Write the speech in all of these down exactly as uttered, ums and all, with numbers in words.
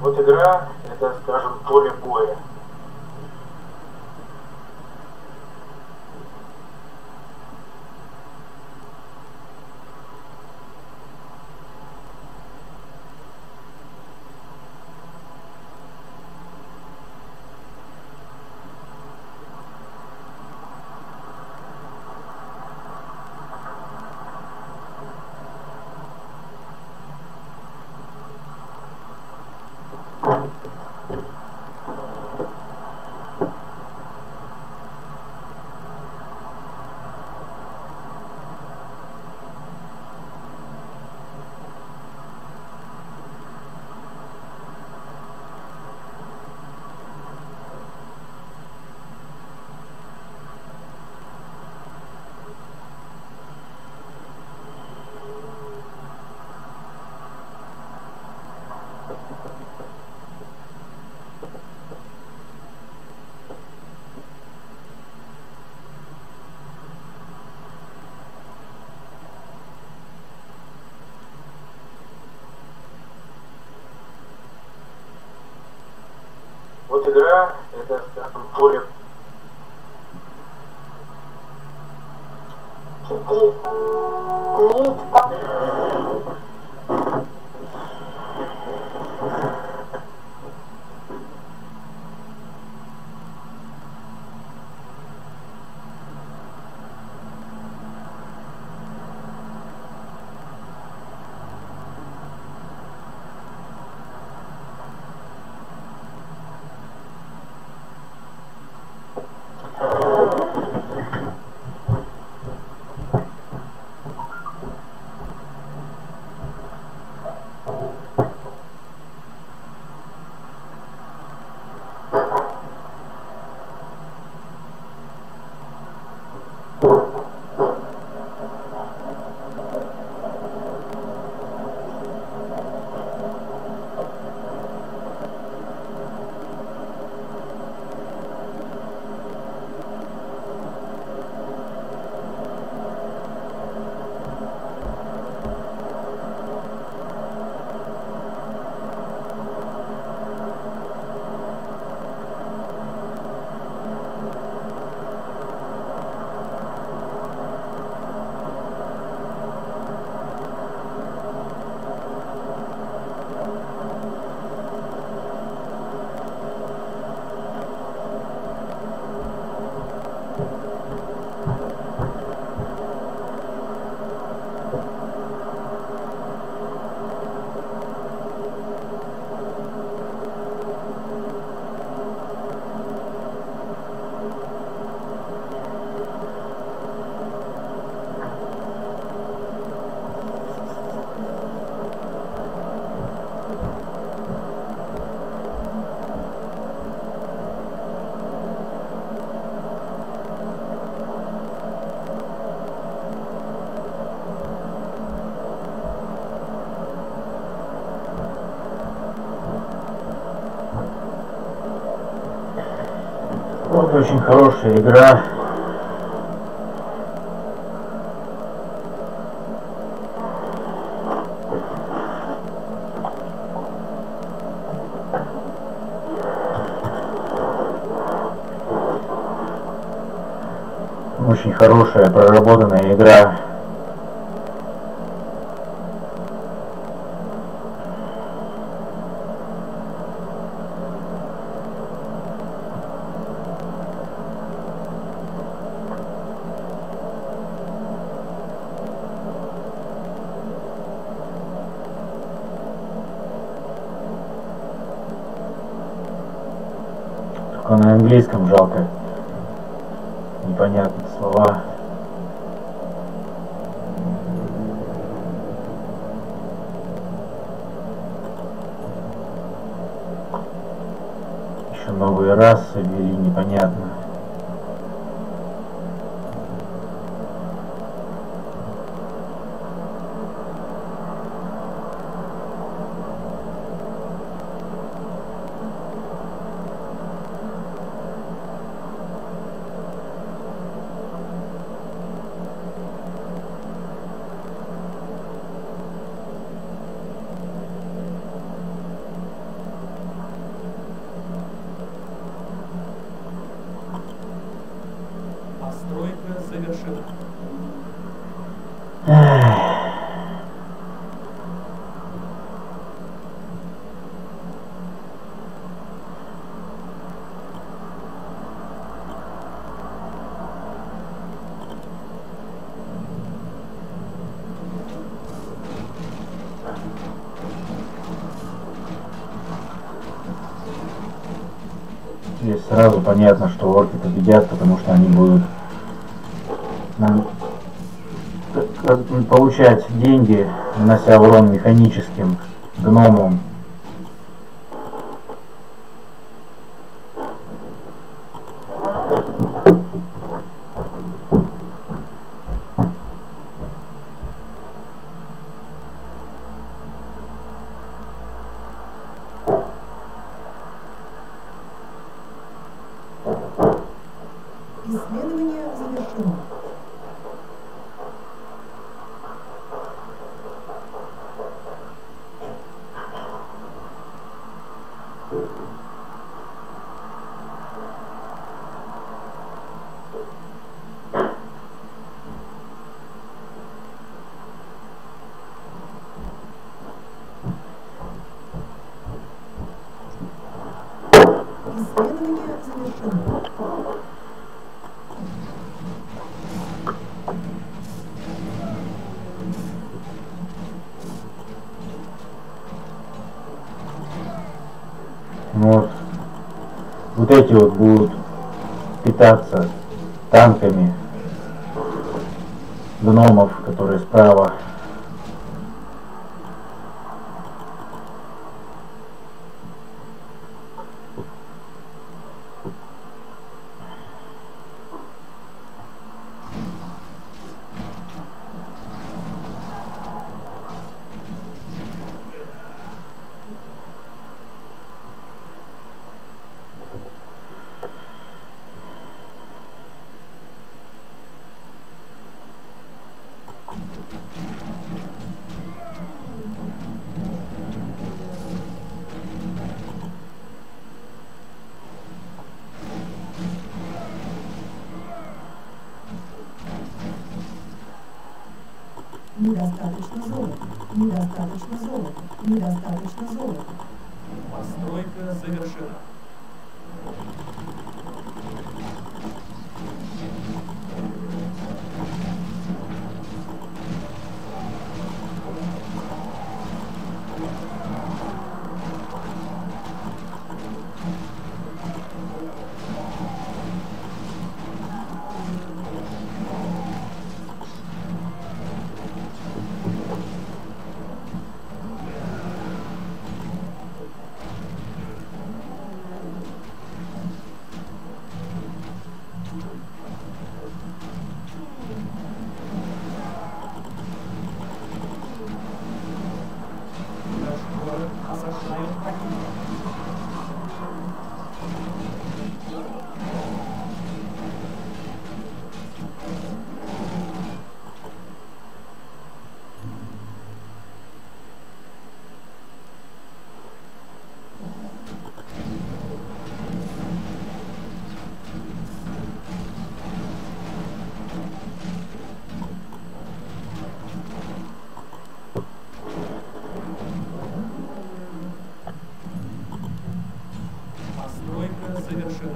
Вот игра — это, скажем, поле боя. Вот игра — это, скажем, поле. Вот очень хорошая игра. Очень хорошая, проработанная игра. Только на английском жалко. Непонятные слова. Еще новые расы ввели, непонятно. Здесь сразу понятно, что орки победят, потому что они будут нам получать деньги, нанося урон механическим гномам. Исследование завершено. Исследование завершено. Вот. Вот эти вот будут питаться танками гномов, которые справа. Недостаточно золота. Недостаточно золота. Недостаточно золота. Постройка завершена. Наш город осаждают противник. Постройка завершена.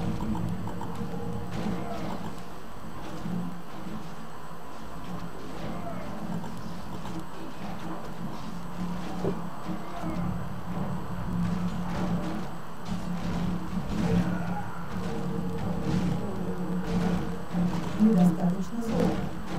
Недостаточно золота.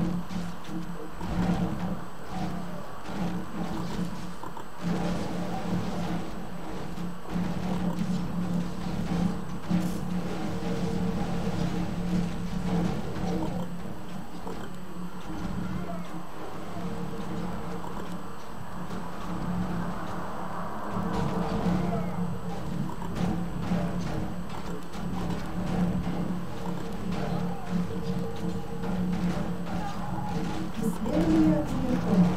Исследование завершено.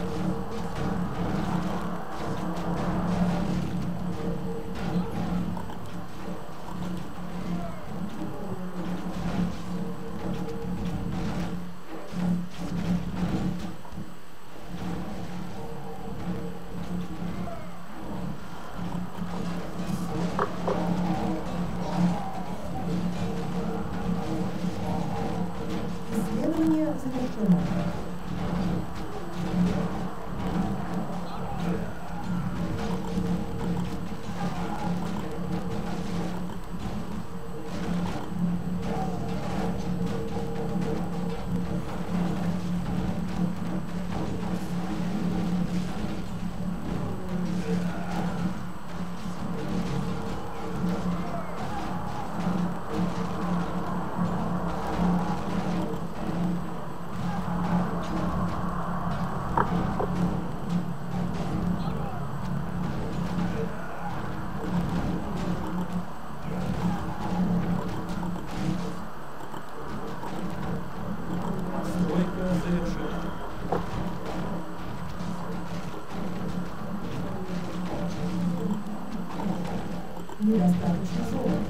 Постройка завершена. Недостаточно золота.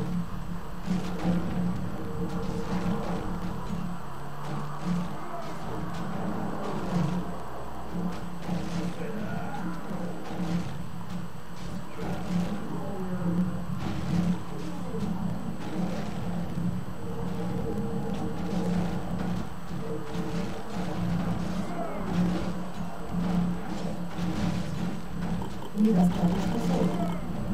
Недостаточно золота.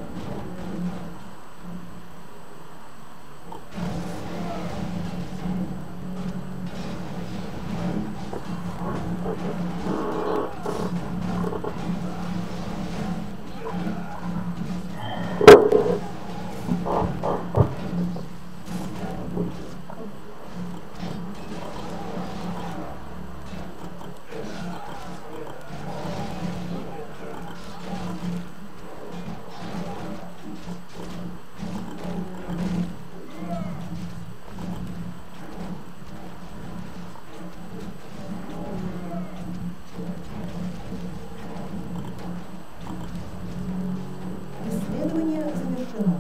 Исследование завершено.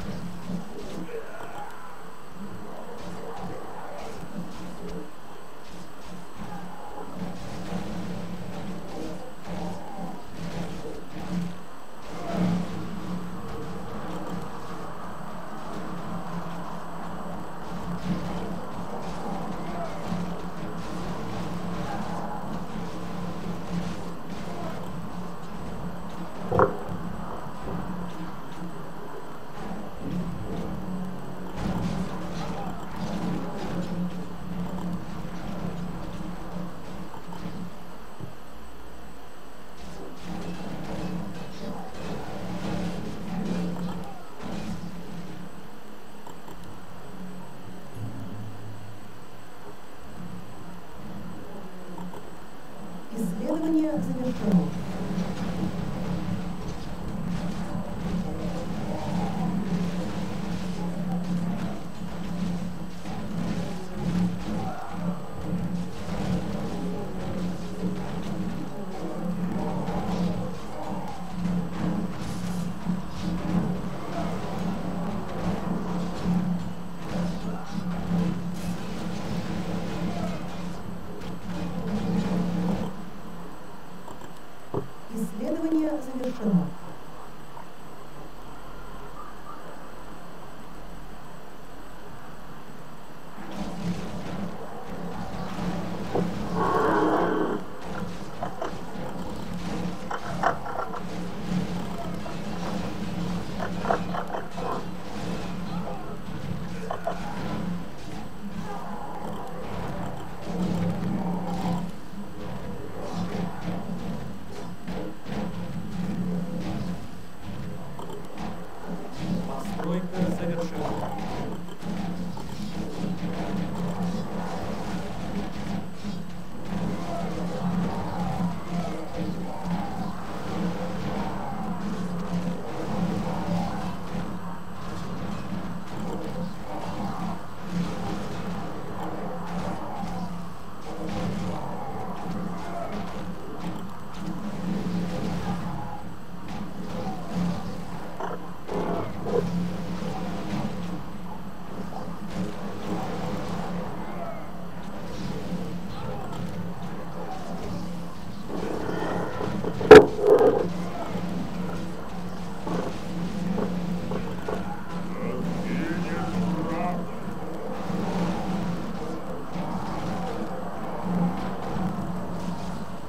Исследование завершено.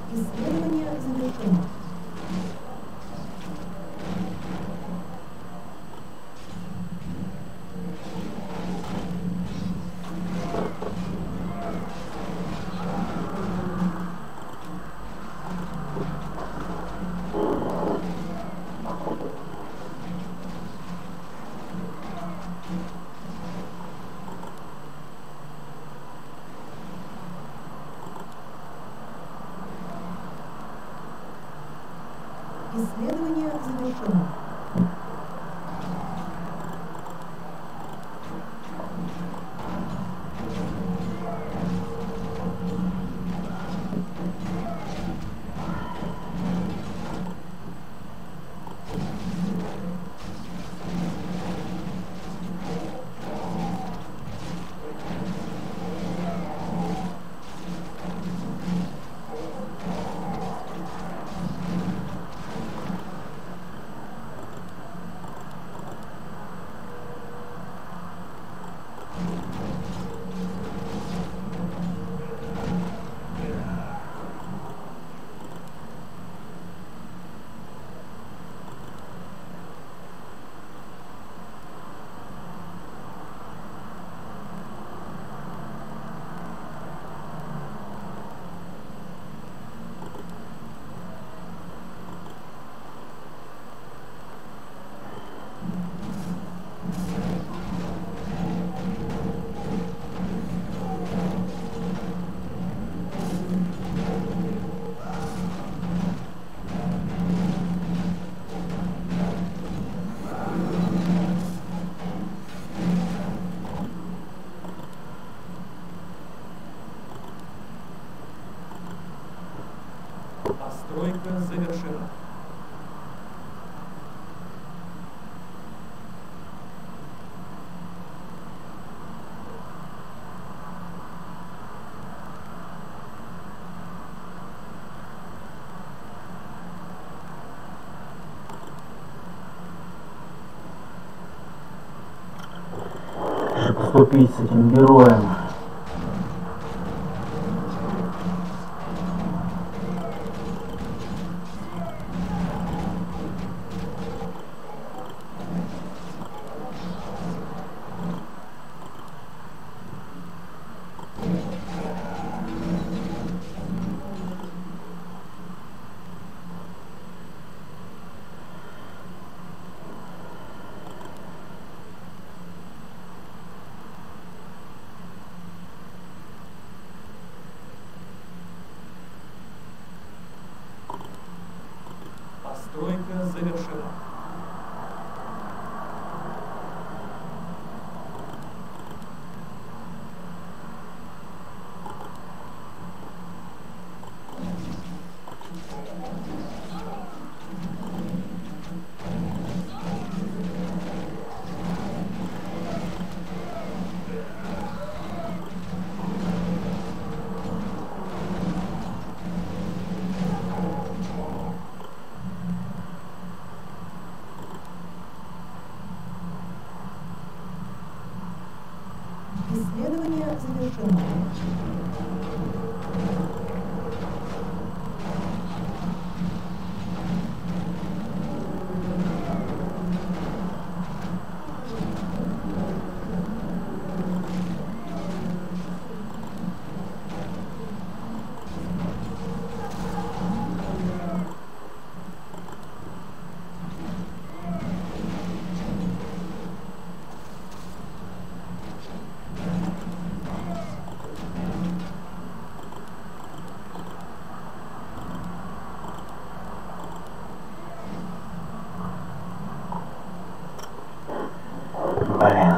Исследование завершено. Исследование завершено. Постройка завершена. Что поступить с этим героем? Постройка завершена. Исследование завершено. Блин.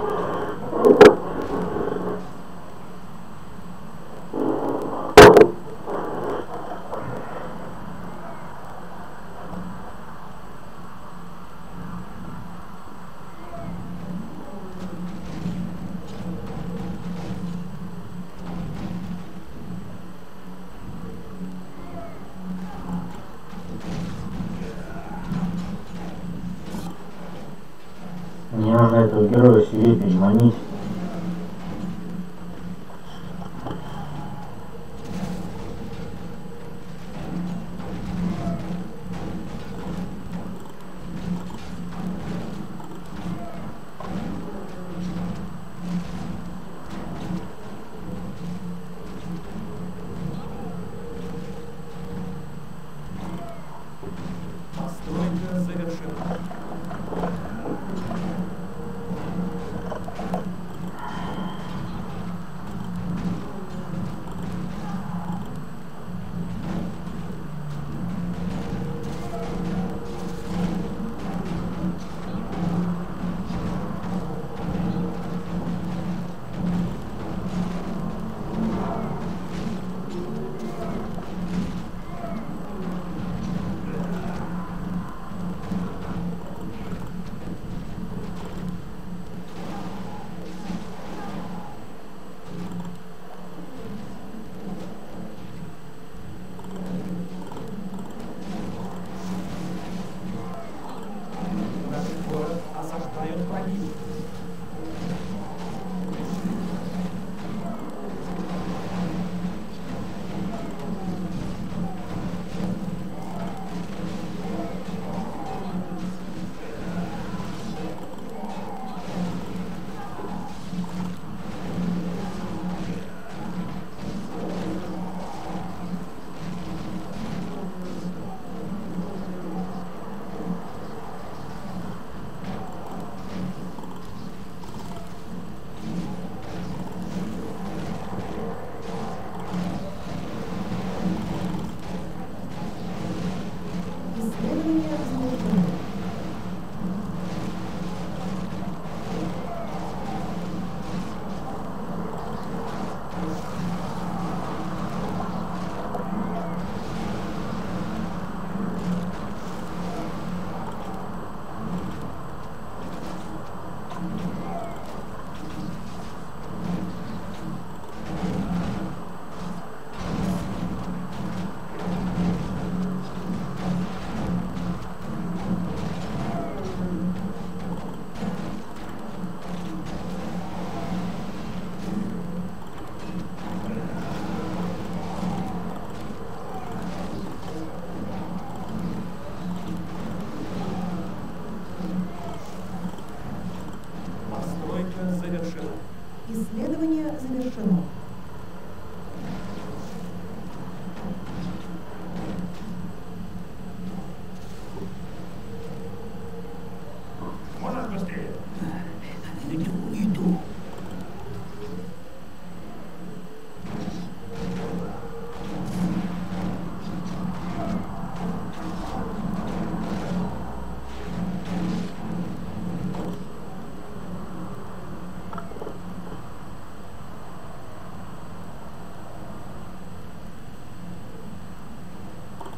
Мне нужно этого героя себе переманить.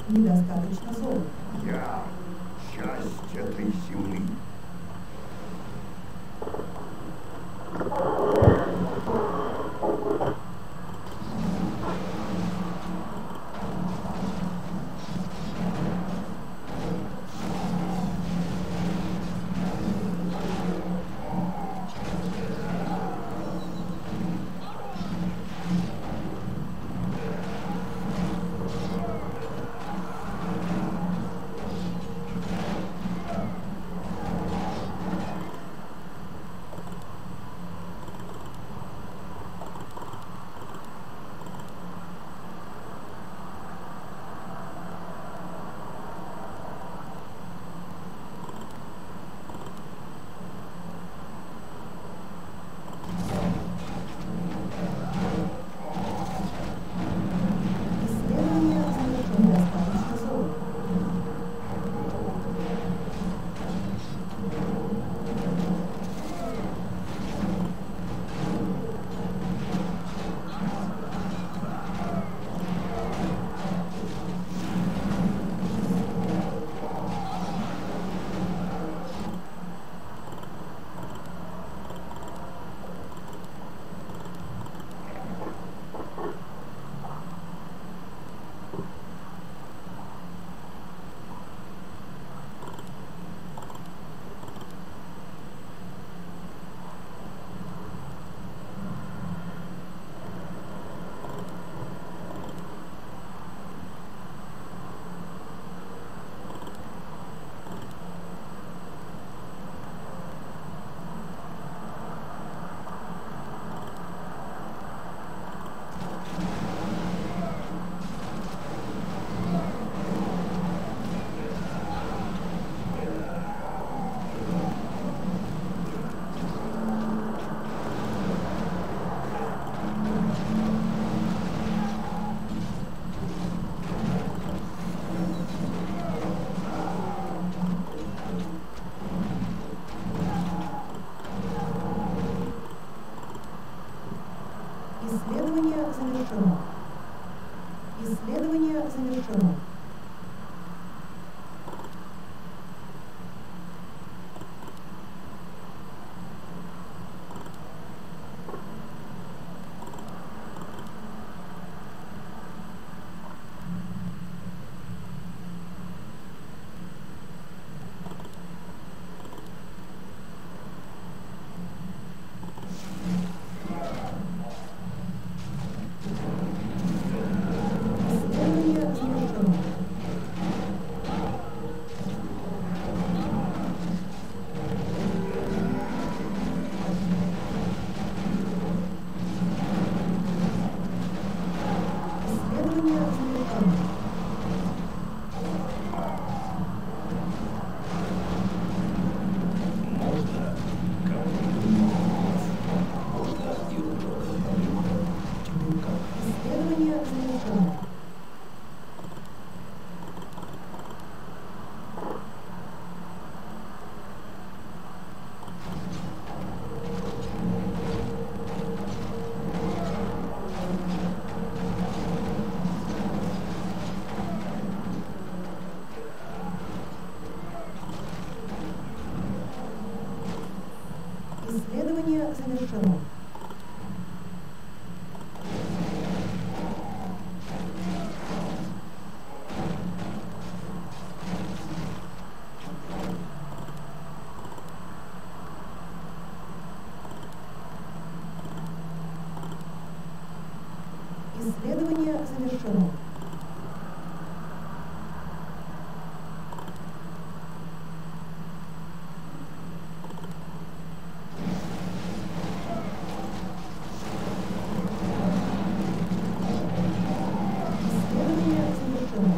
Недостаточно золота. Я часть этой земли. Исследование завершено. Недостаточно золота. Исследование завершено. Исследование завершено. Исследование завершено. Исследование завершено. Можно Исследование завершено. Исследование завершено. Исследование завершено. Исследование завершено.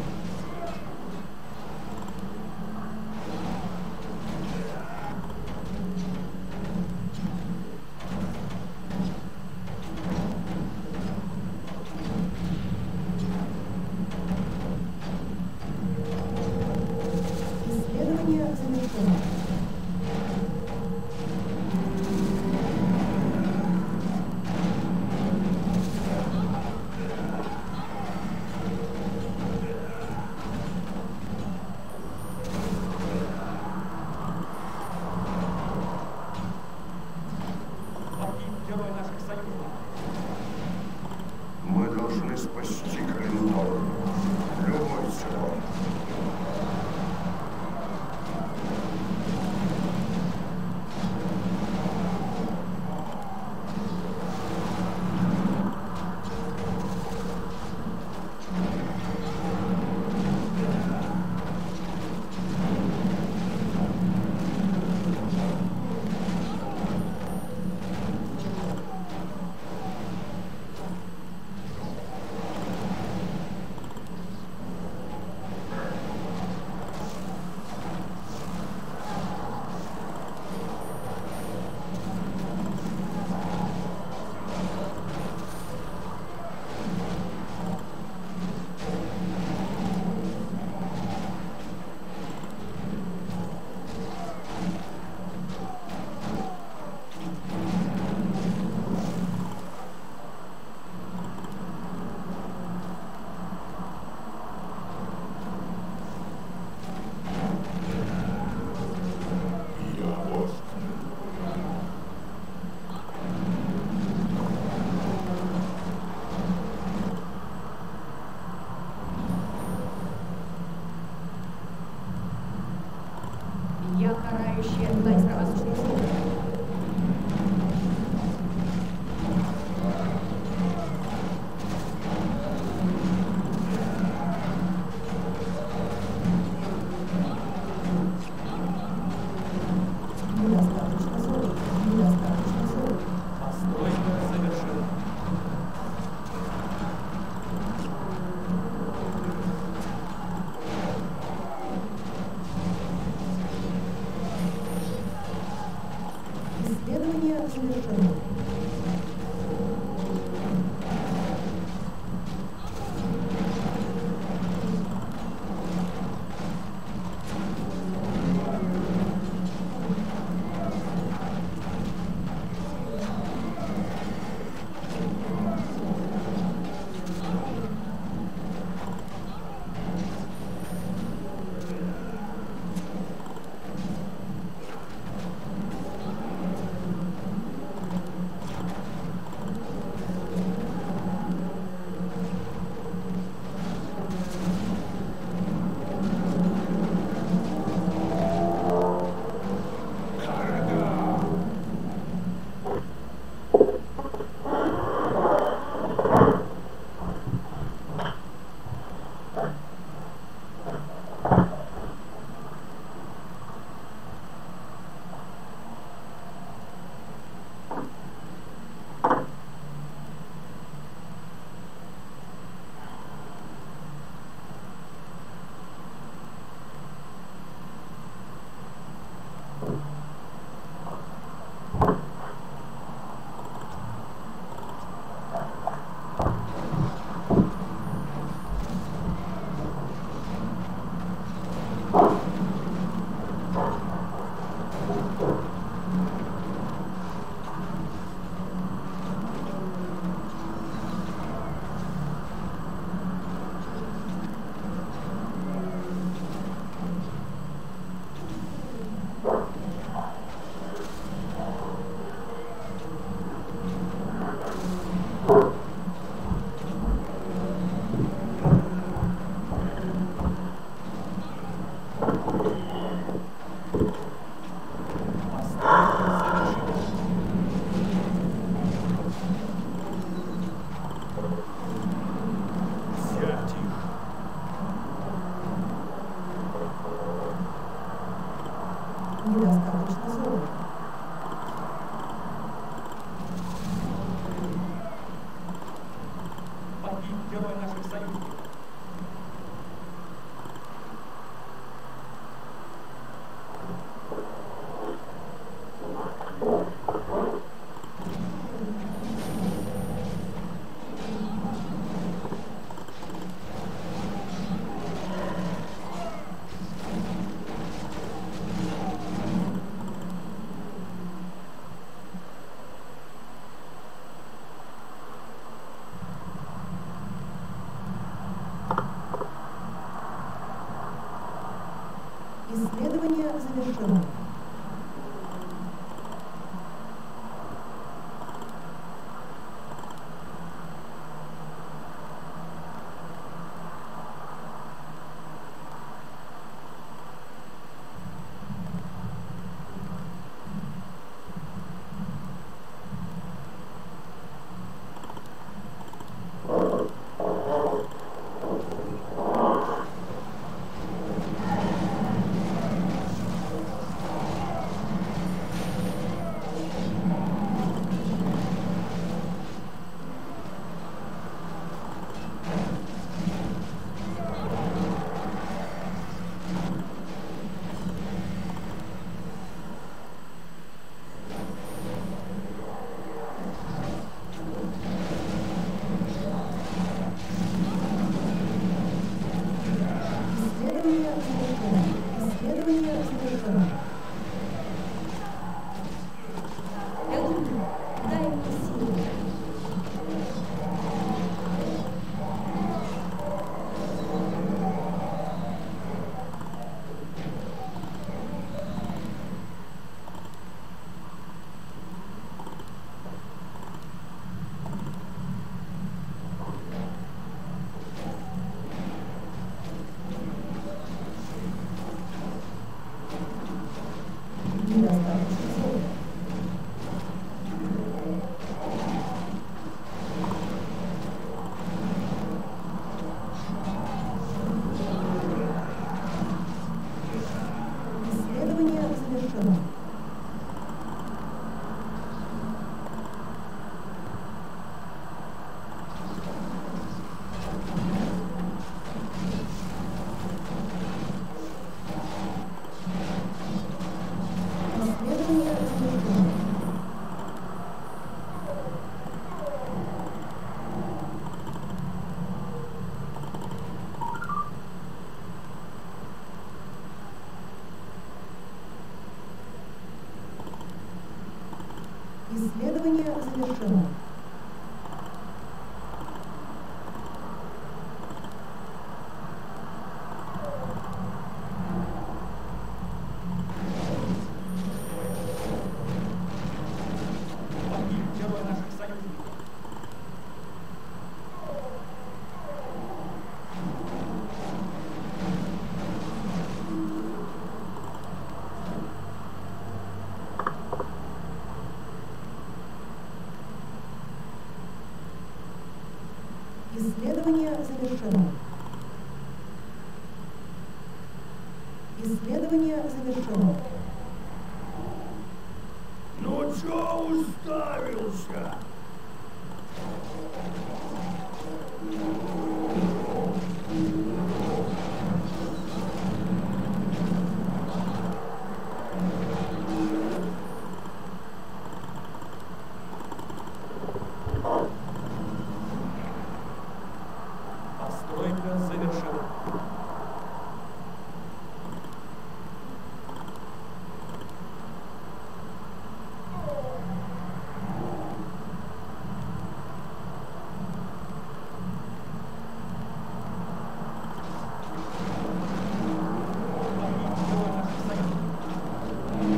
завершено. Исследование завершено. Исследование завершено. Элдун, дай мне силу. Недостаточно сил. Исследование завершено. Исследование завершено. Исследование завершено. Погиб герой наших союзников. Исследование завершено. Исследование завершено. Ну чё уставился? Постройка завершена. Погиб герой наших союзников.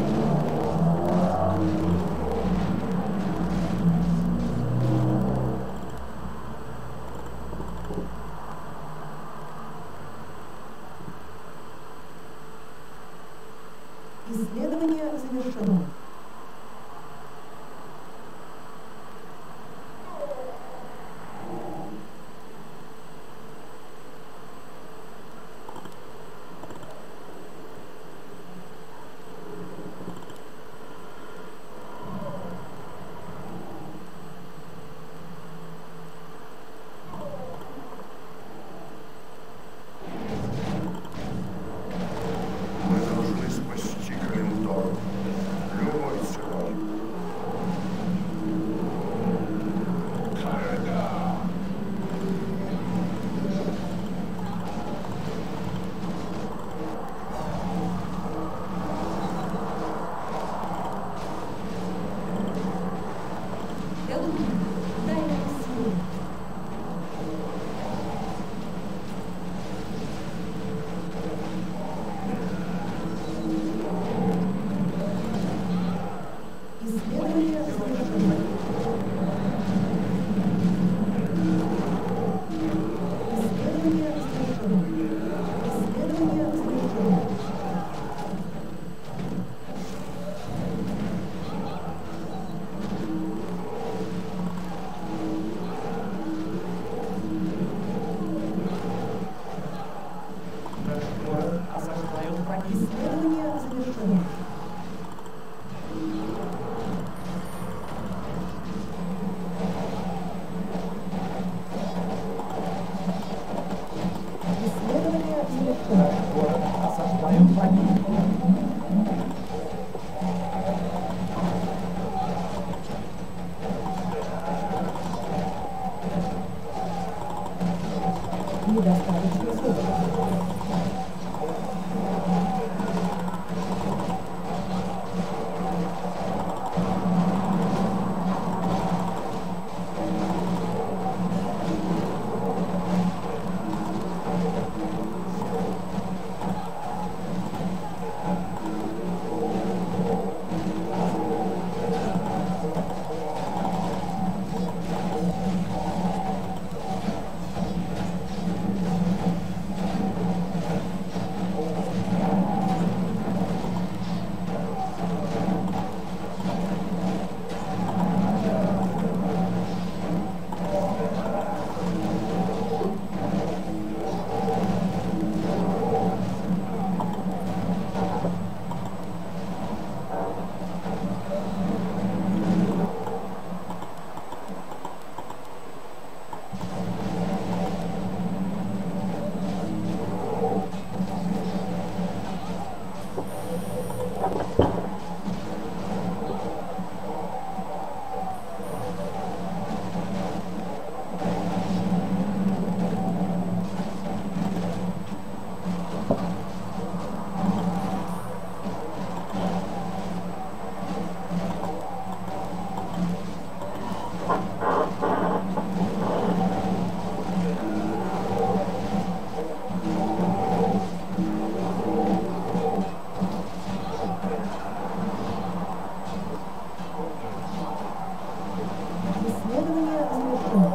завершено. Город осаждают враги. Недостаточно звука. Исследование завершено.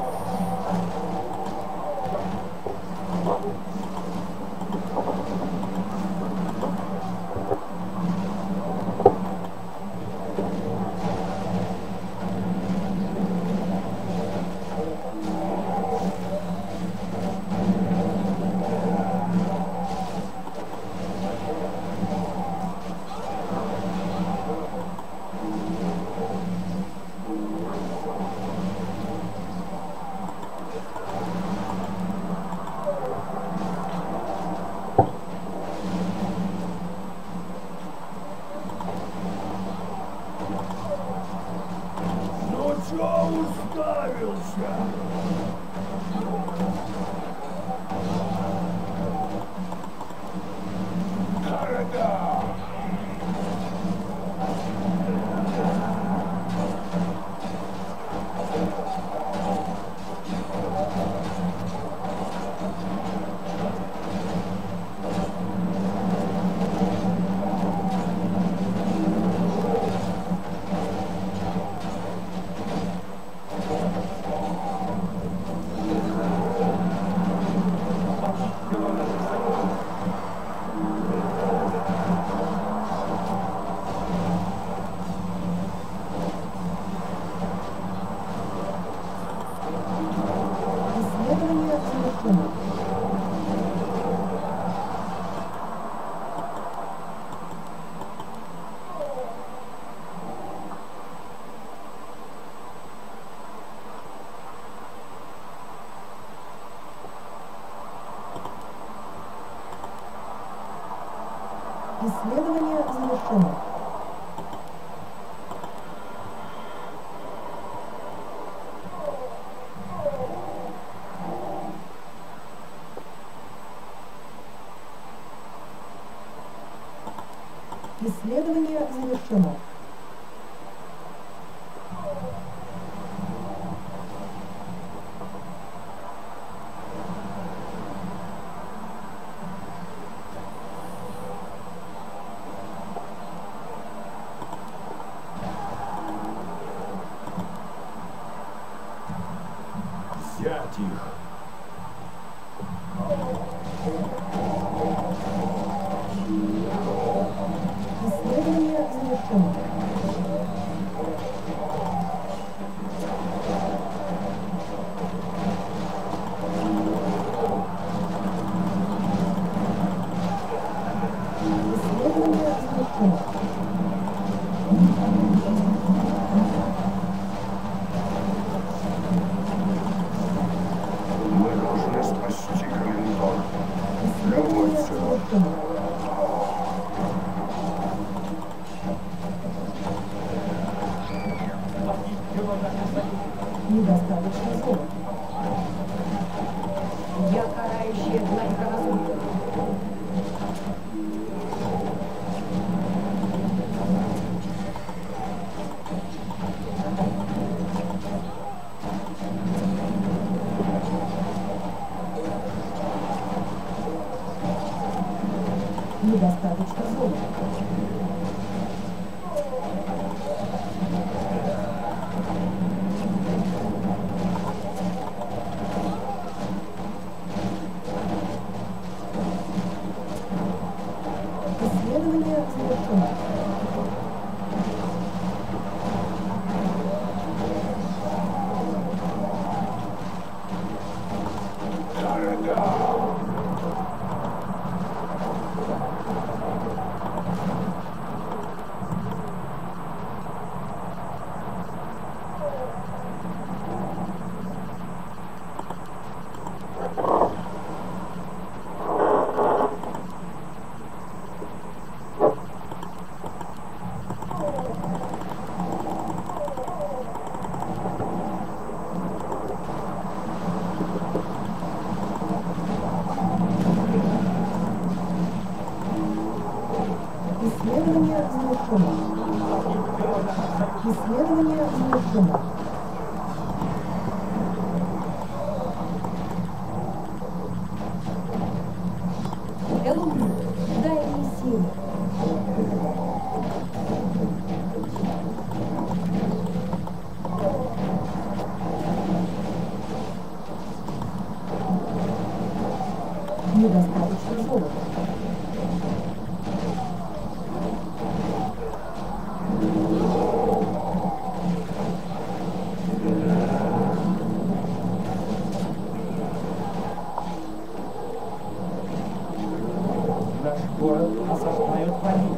Ну чё уставился? Города! Исследование завершено. Исследование завершено. Исследование завершено. Взять их! Исследование завершено. Исследование завершено. завершено. Погиб герой наших союзников. Недостаточно золота. Я карающая длань правосудия. Недостаточно золота. Исследование завершено. Исследование завершено. Погиб герой наших союзников. Исследование завершено. Элун, дай мне силы. Недостаточно золота. Наш город осаждают враги.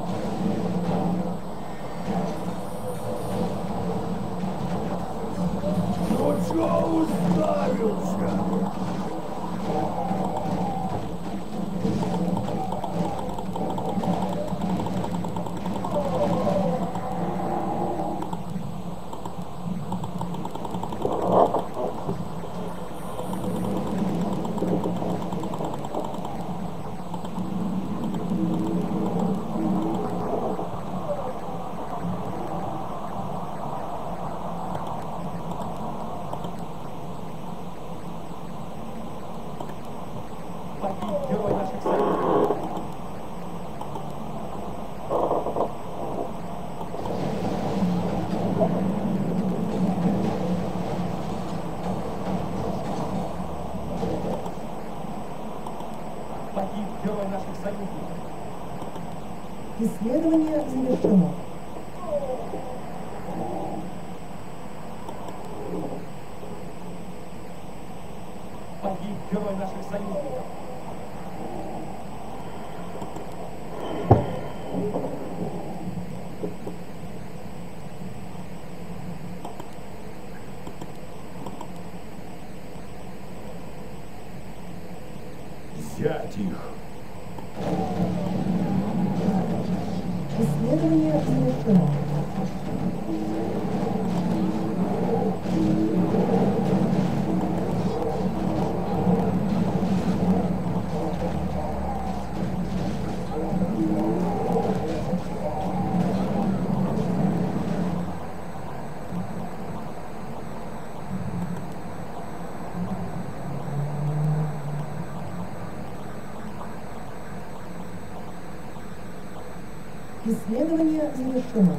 Ну чё уставился? Погиб герой наших союзников. Погиб герой наших союзников. Исследование завершено. Погиб герой наших союзников. Взять их. Исследование завершено. Исследование завершено.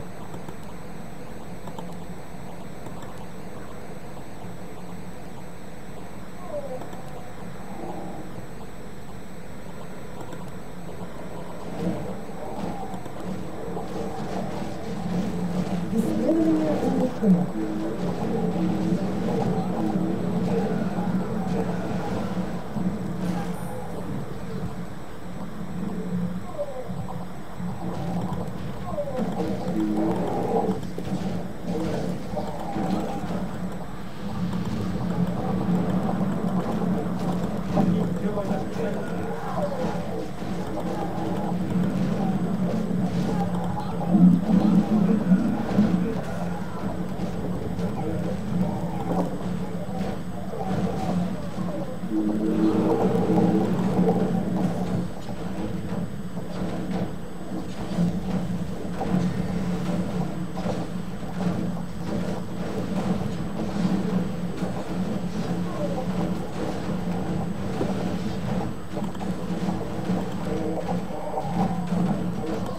Исследование завершено.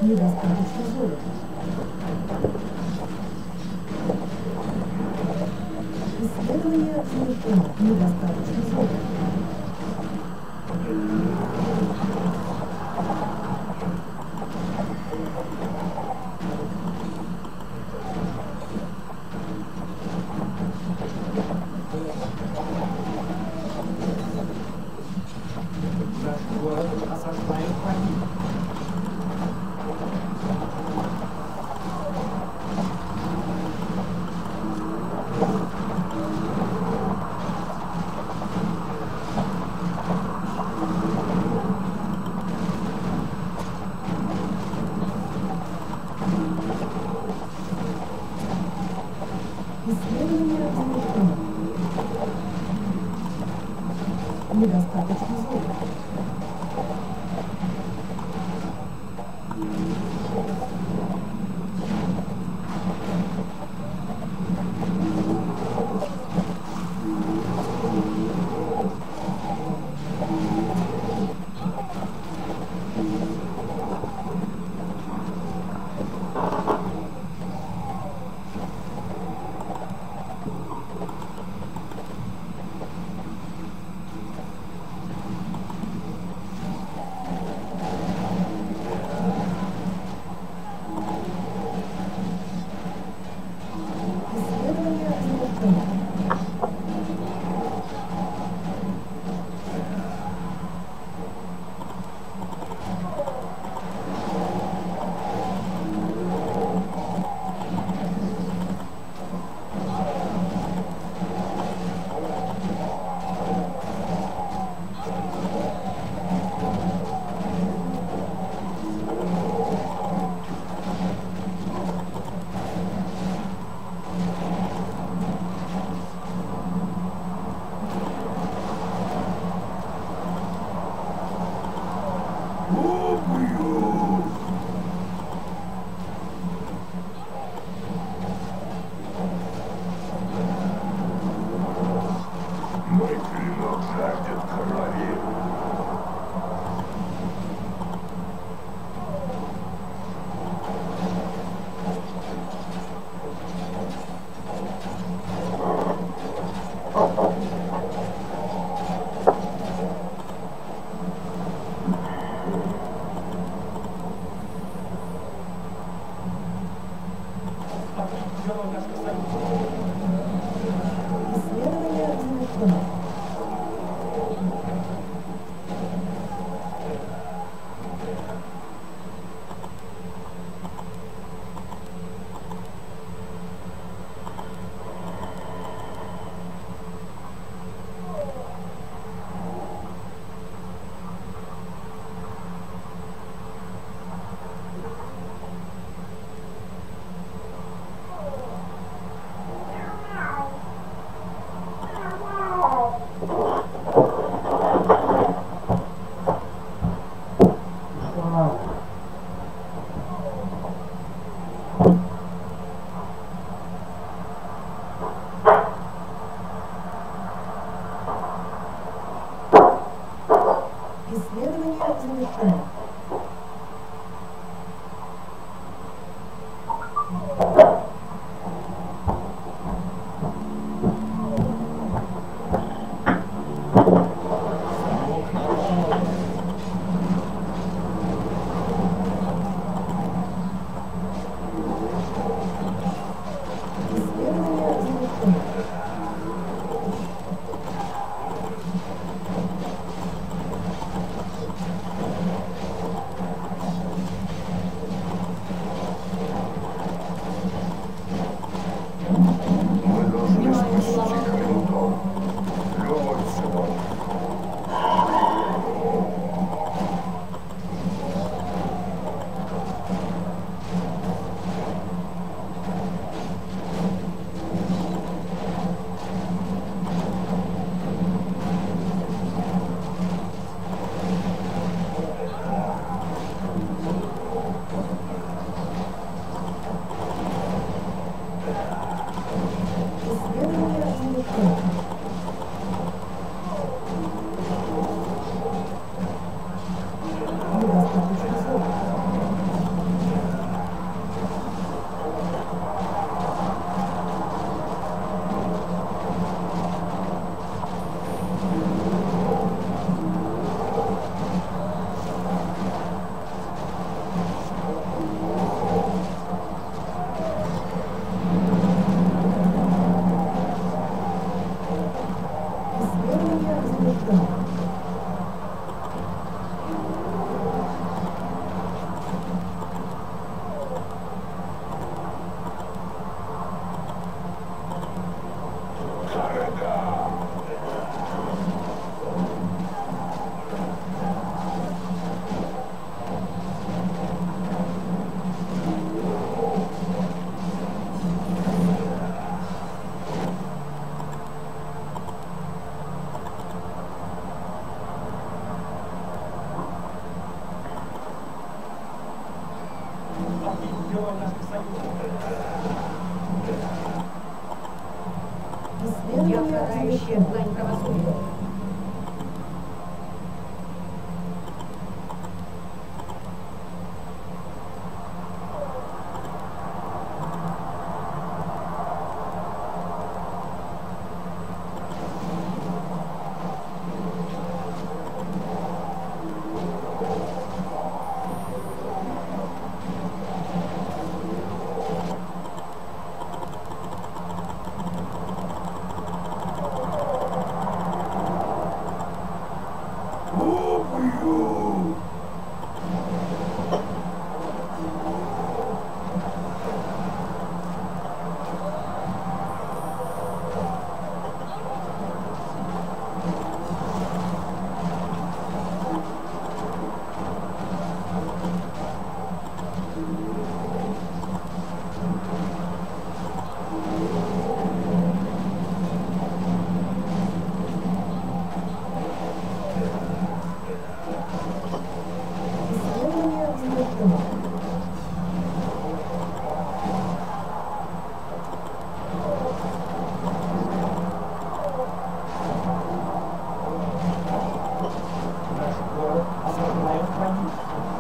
Недостаточно золота. Исследование завершено. Недостаточно золота. Наш город осаждают враги. Исследование завершено. Недостаточно золота. Исследование завершено. Мой клинок жаждет крови. Погиб герой наших союзников. Исследование завершено. Что надо? Исследование завершено. Исследование завершено. побить дела наших союзников. Я Исследование карающая завершено. длань правосудия. Убью! Исследование завершено. Наш город осаждают враги.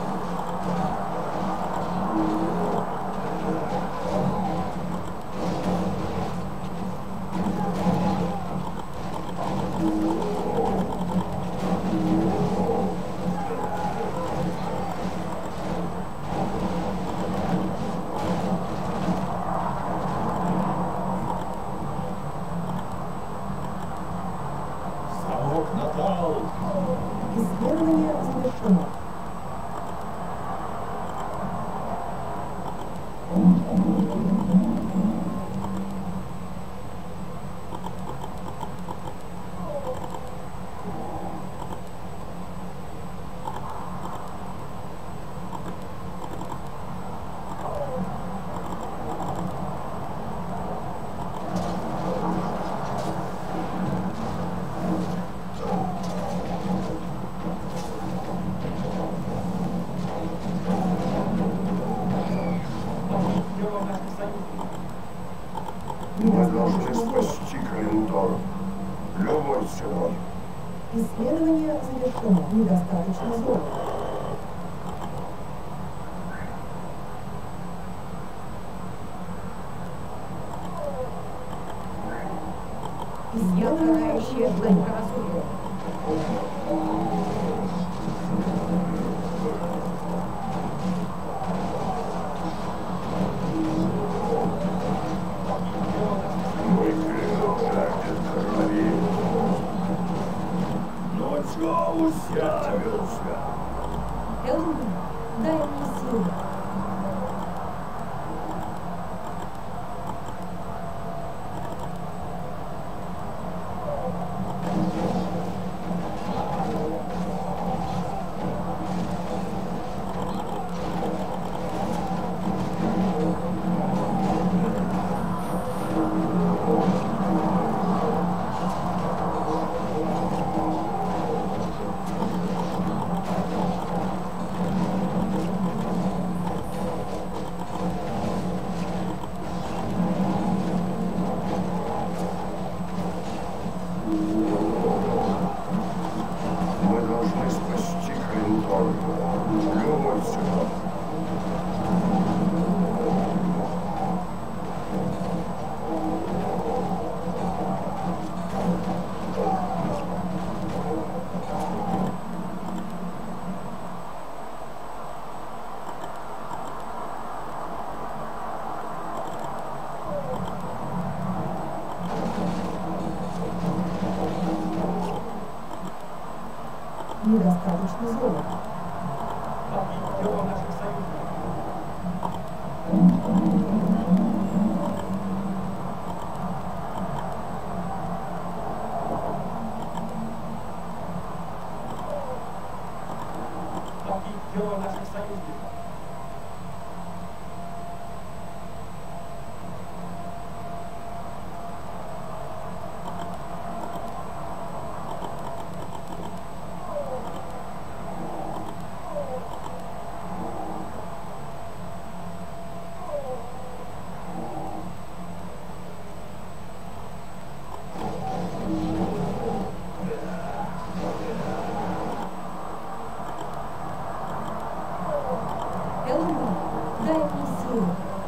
Замок напал! Исследование завершено. Побить дела наших союзников. Мы должны спасти Калимдор. Любой ценой. Исследование завершено. Недостаточно золота. Я Исследование карающая длань завершено. правосудия. Мой клинок жаждет крови. Но чё уставился? Элвин, дай мне силы. Мы должны спасти Калимдор. Любой ценой. Недостаточно золота. Побить дела наших союзников. Побить дела наших союзников. Хелман, дай мне силы.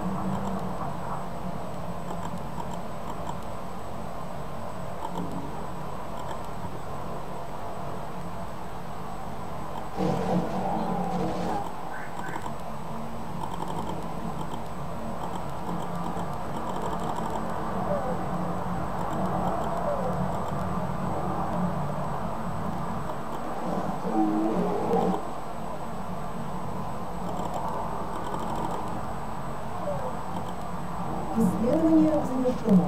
Исследование завершено.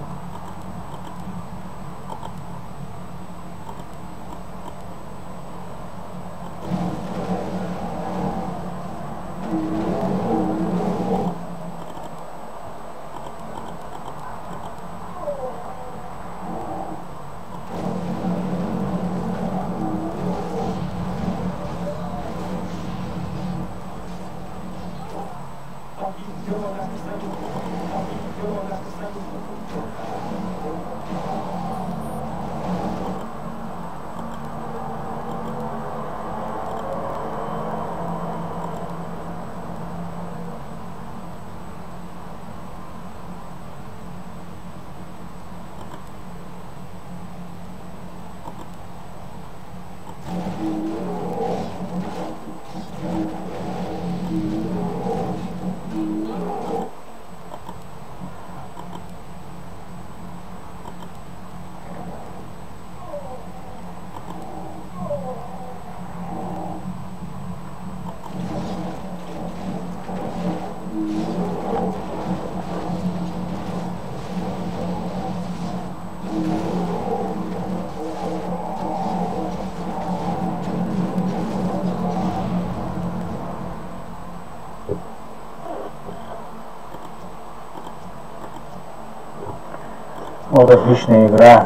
Победила наших союзников! Победила наших союзников! Вот отличная игра.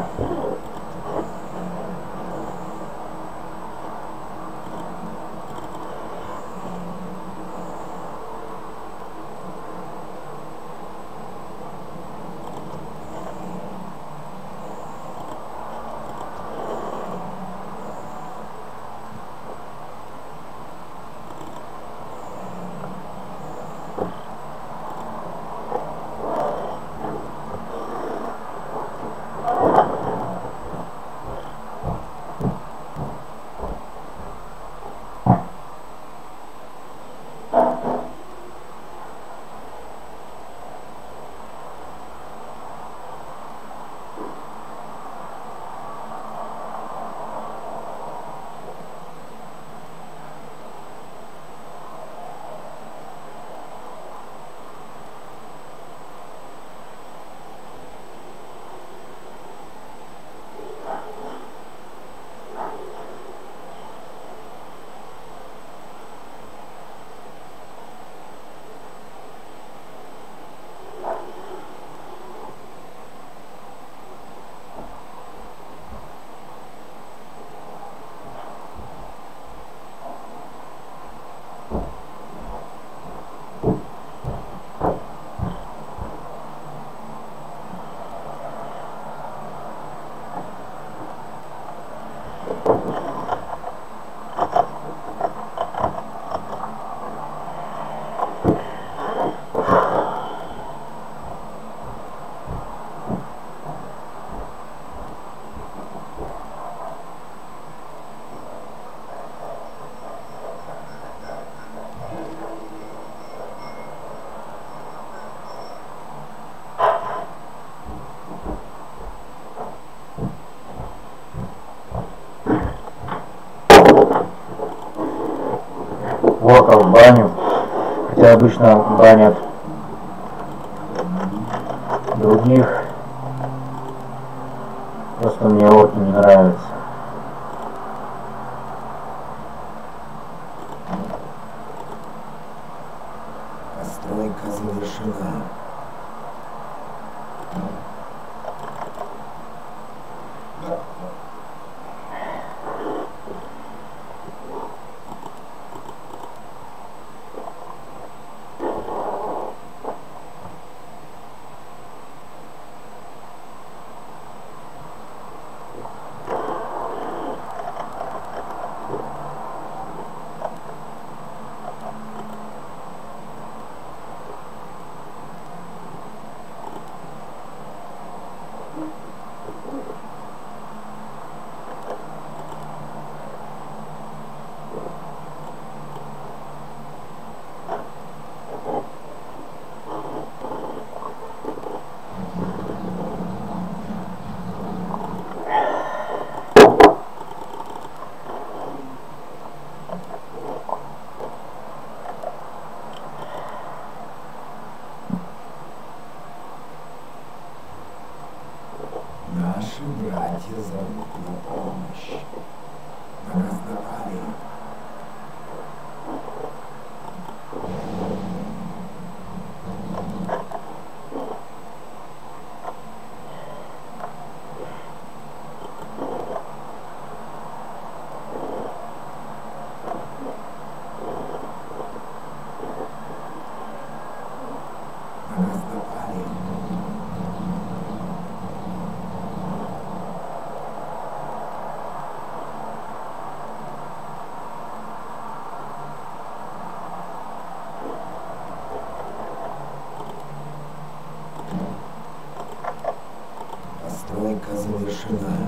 Орков в баню, хотя обычно банят других, просто мне орки не нравятся. Постройка завершена. завершена.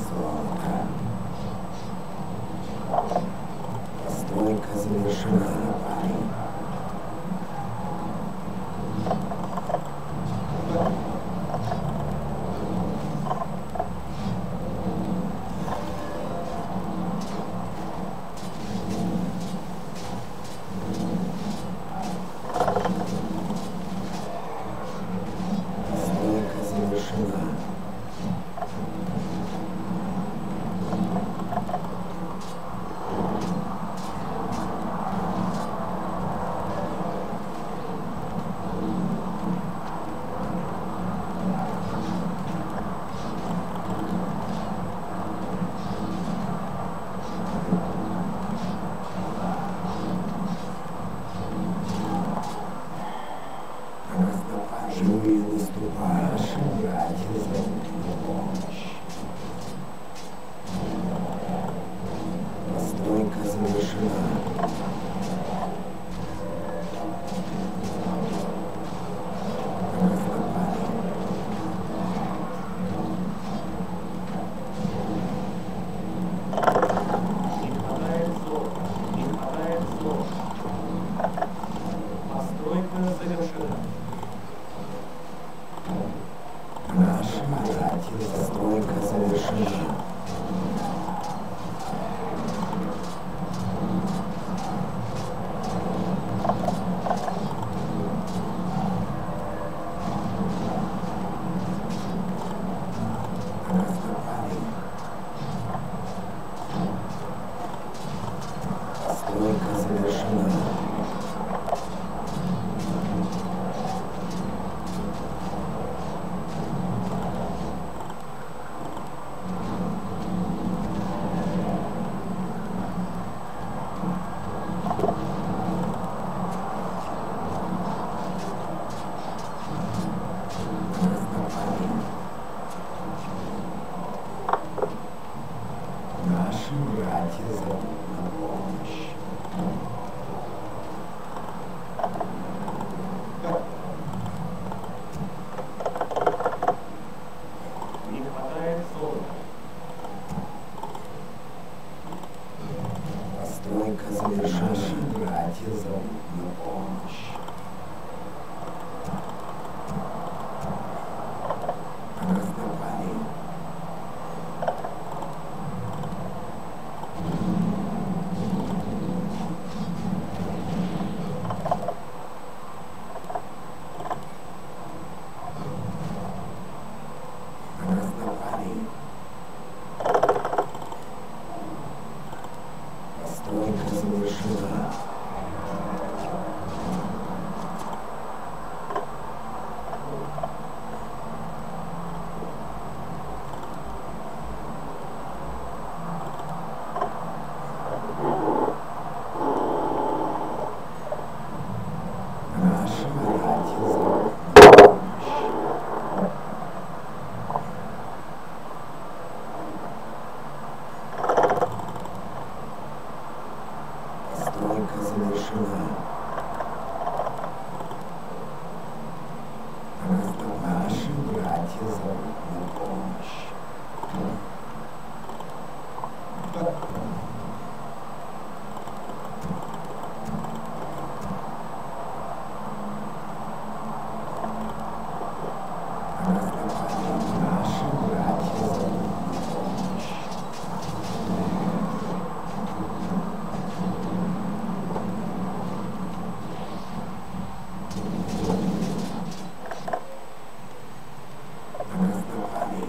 золото. Постройка завершена, парень. Живые наступаешь, братья зовут на помощь. Постройка завершена. Раздавали. Не хватает золота, не хватает золота. Постройка завершена. Наши братья, постройка завершена. Раздавали. Постройка завершена. Наши братья зовут на помощь. Не хватает золота. Постройка завершена. Наши братья зовут на помощь. Раздавали. Раздавали. Постройка завершена. Наши братья зовут на помощь. Постройка завершена. Раздав- Наши братья зовут на помощь. Раздавали. Наши братья зовут на помощь. Раздавали.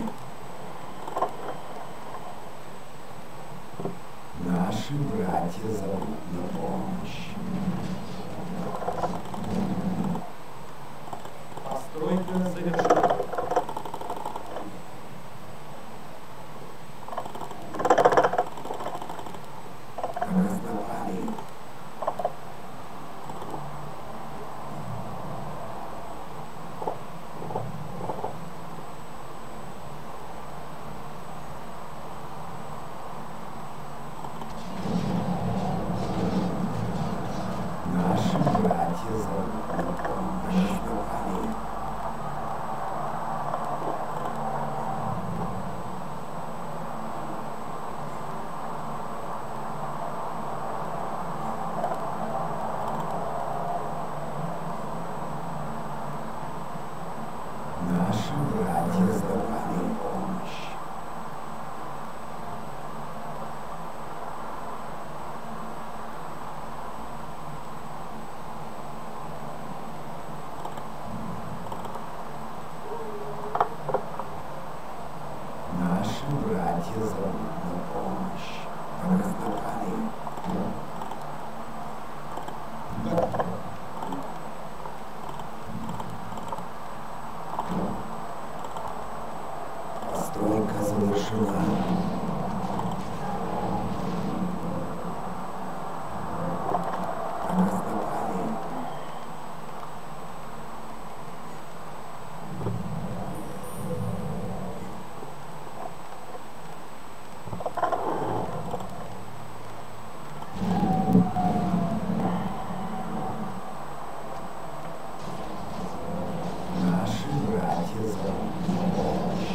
Наши братья зовут на помощь. Постройка завершена. Раздавали. братья зовут на помощь. Раздавали. Постройка завершена. Раздавали. Наши братья зовут на помощь.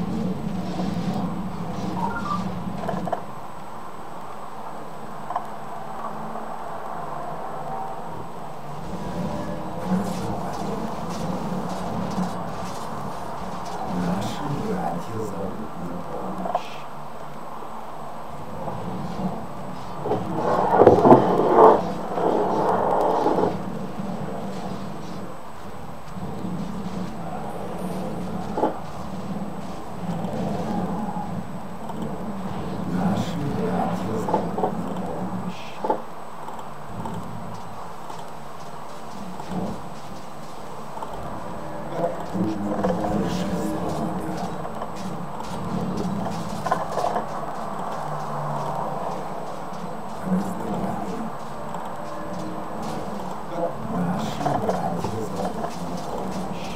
Раздавали. Наши братья зовут на помощь. Наши братья зовут на помощь. Нужно больше золота. Раздавали. Наши братья зовут на помощь.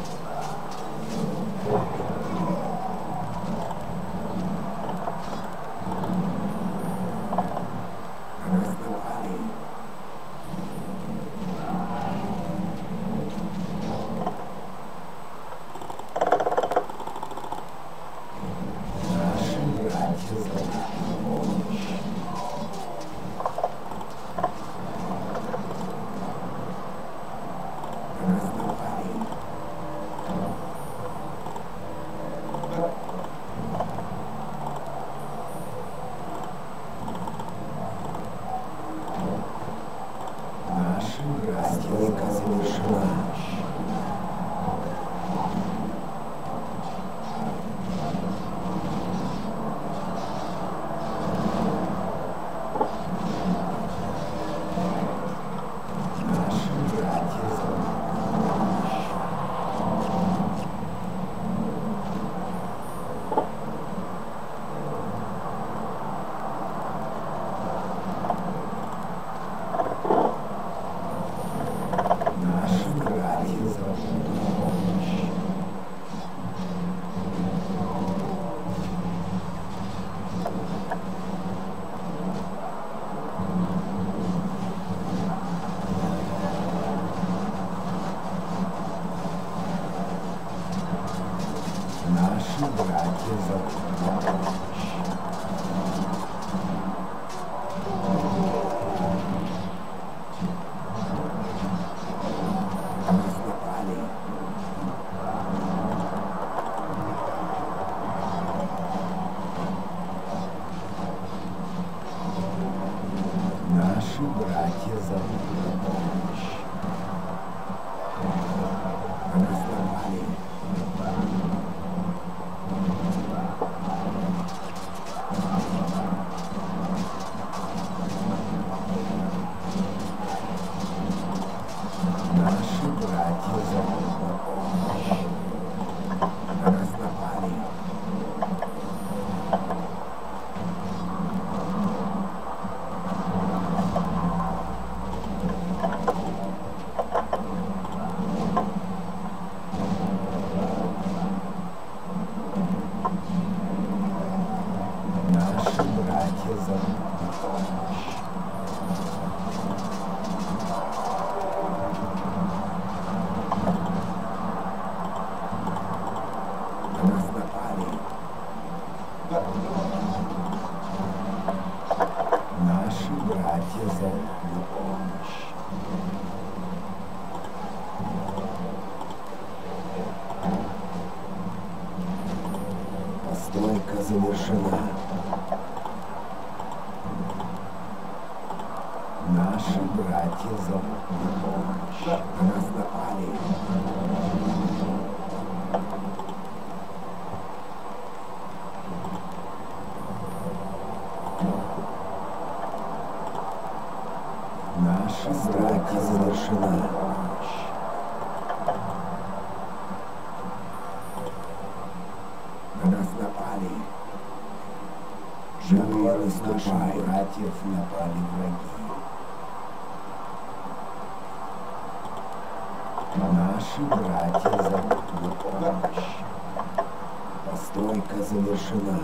Раздавали. Наши братья зовут на помощь. Раздавали. Наши братья завершена. Наши братья зовут на помощь. Наши братья зовут на помощь. Наши братья зовут на помощь. Раздавали. Наши братья зовут на помощь. Раздавали. Наши братья зовут на помощь. Раздавали. Наши братья зовут на помощь. Раздавали. Наши братья зовут на помощь. Постройка завершена. Наши братья зовут на помощь. Раздавали. Наша драка завершена. На нас напали. Живые наступают. Братьев напали враги. Наши братья зовут на помощь. Постройка завершена.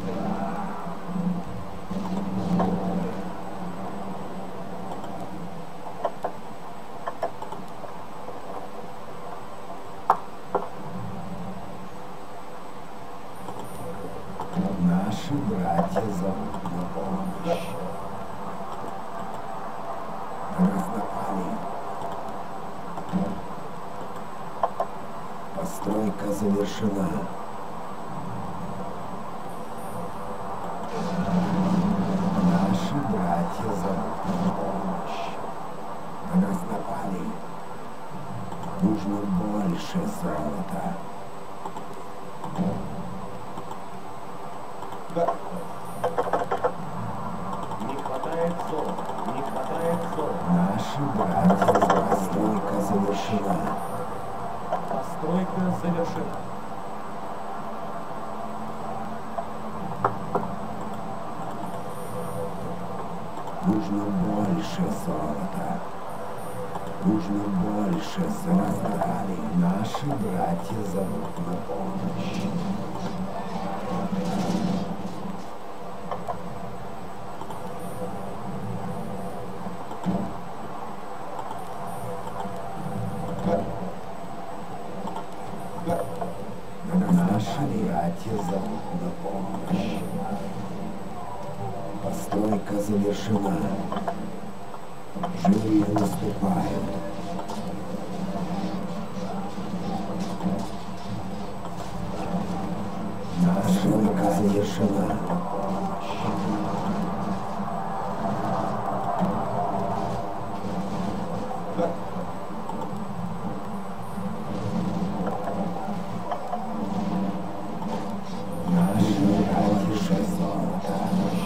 Наши братья зовут на помощь. На нас напали. Постройка завершена. Наши братья зовут на помощь. На нас напали. Нужно больше золота. Не хватает золота. Не хватает золота. Наши братья, постройка завершена. Постройка завершена. Нужно больше золота. Нужно больше золота. Наши братья зовут на помощь. Наши братья зовут на помощь. Постройка завершена. Живые наступают. Постройка завершена. Наши братья золота.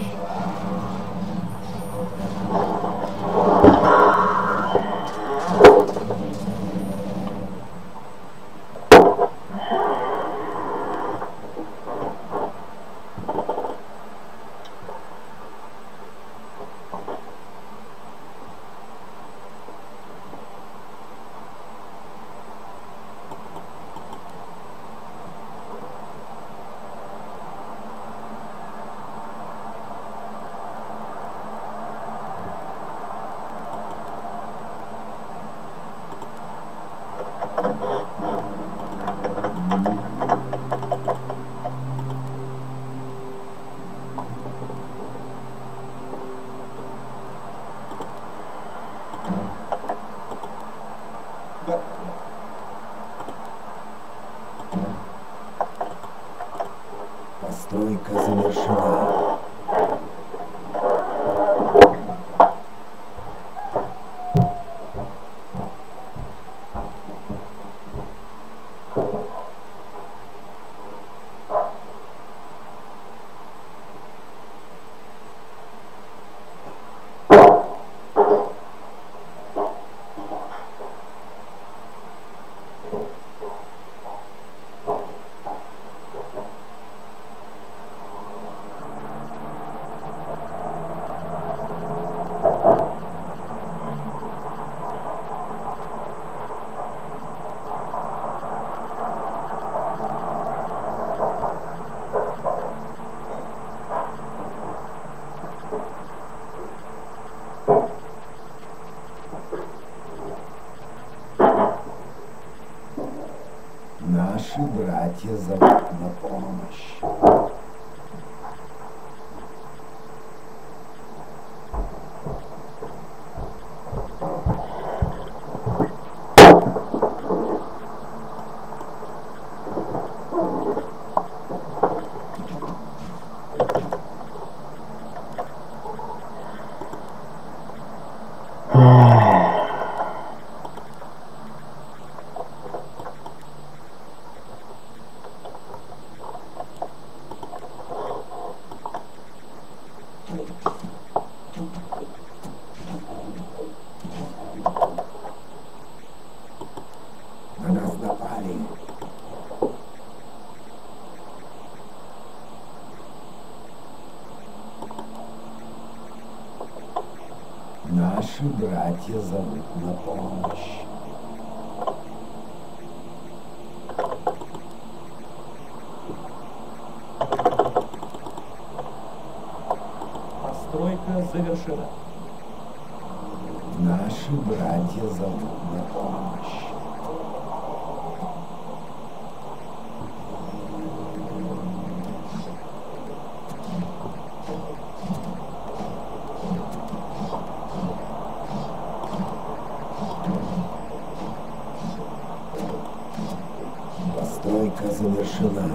Постройка завершена. Наши братья зовут на помощь. Наши братья зовут на помощь. Постройка завершена. Наши братья зовут на помощь. Постройка завершена.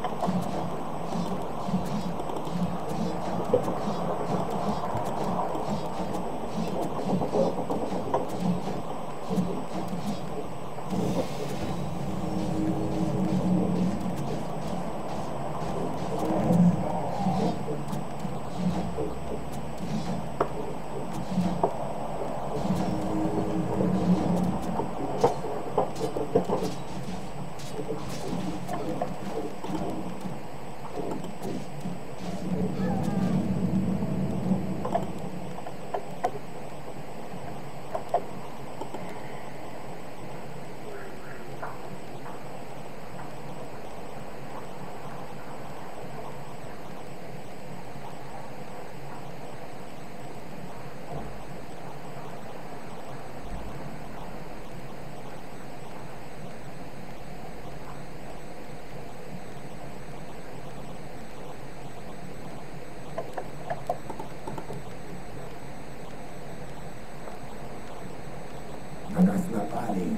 На нас напали.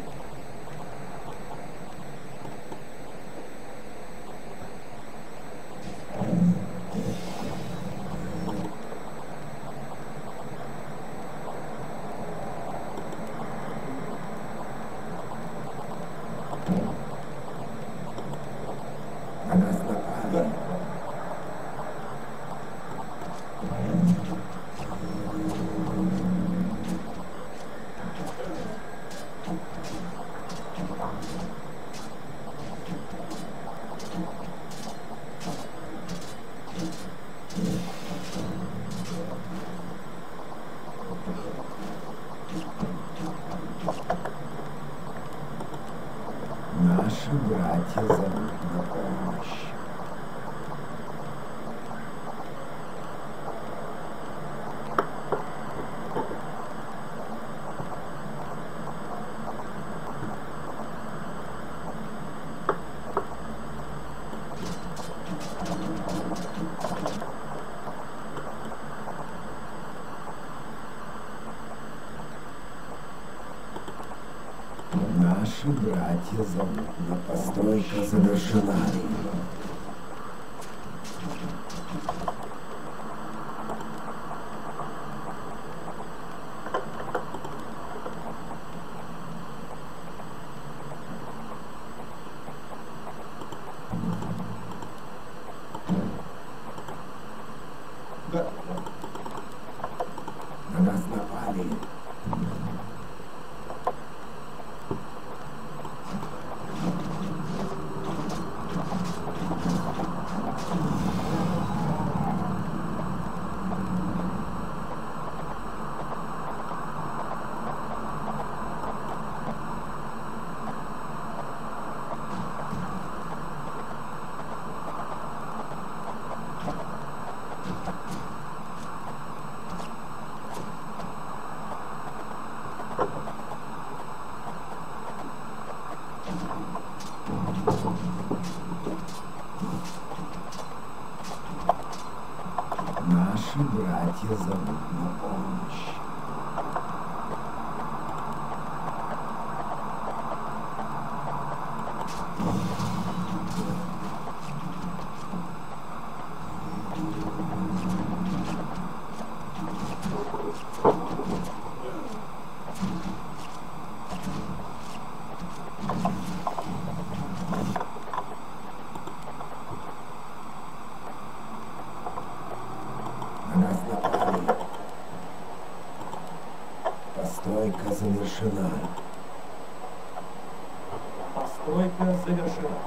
На нас напали. Наши братья зовут на помощь. Наши братья зовут на постройка завершена. Да. На нас напали. Наши братья зовут на помощь. На нас напали. Постройка завершена. Постройка завершена.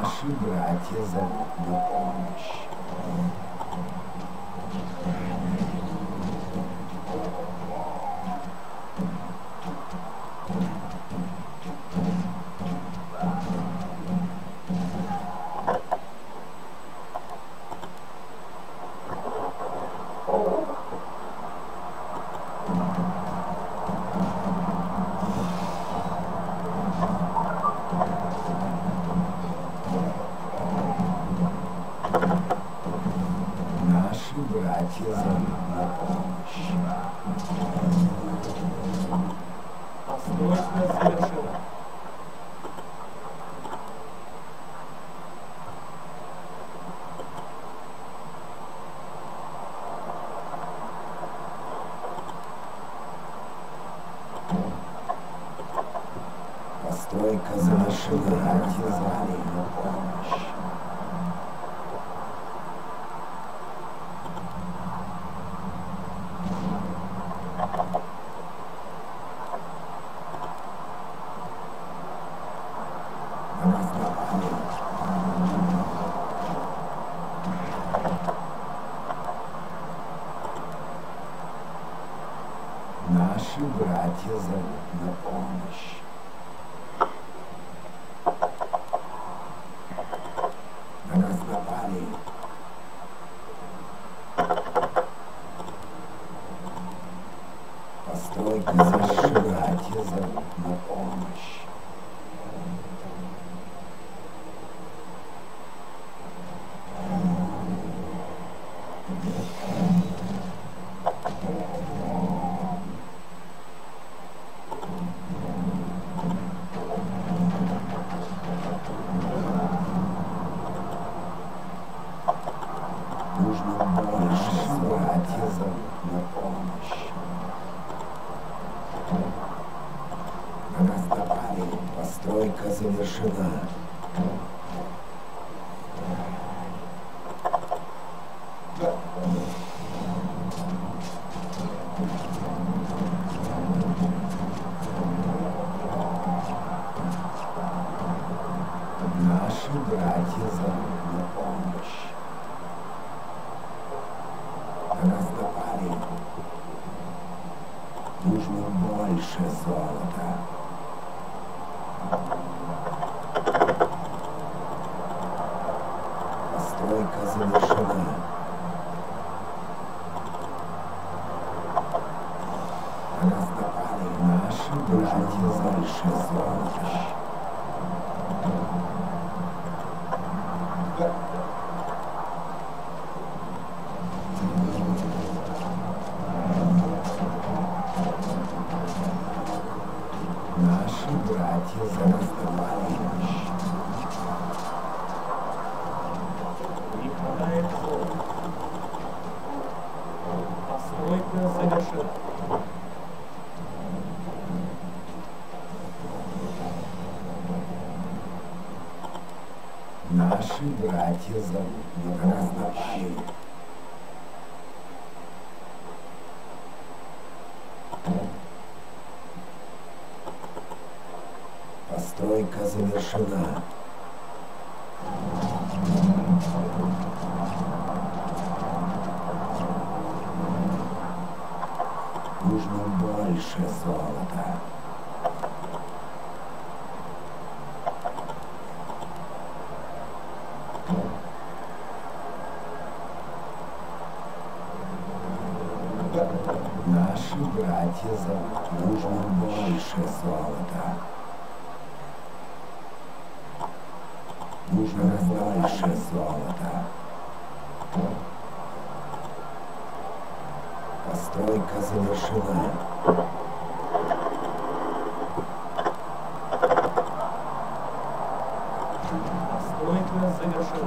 Наши братья зовут на помощь. Наши братья зовут на помощь. Постройка завершена. Постройка завершена. Братья звали на помощь. На нас напали. Наши братья зовут на помощь. На нас напали. Постройка завершена. Братья зовут на помощь. Нужно больше. Братья зовут на помощь. На нас напали. Постройка завершена. Наши братья зовут на помощь. На нас напали. Нужно больше золота. Постройка завершена. На нас напали. Наши братья больше золота. Наши братья за нас напали. Не хватает золота. Постройка завершена. Наши братья зовут на нас напали. Постройка завершена. Нужно больше золота. Наши братья зовут. Нужно больше золота. Нужно больше золота. Постройка завершена. Постройка завершена.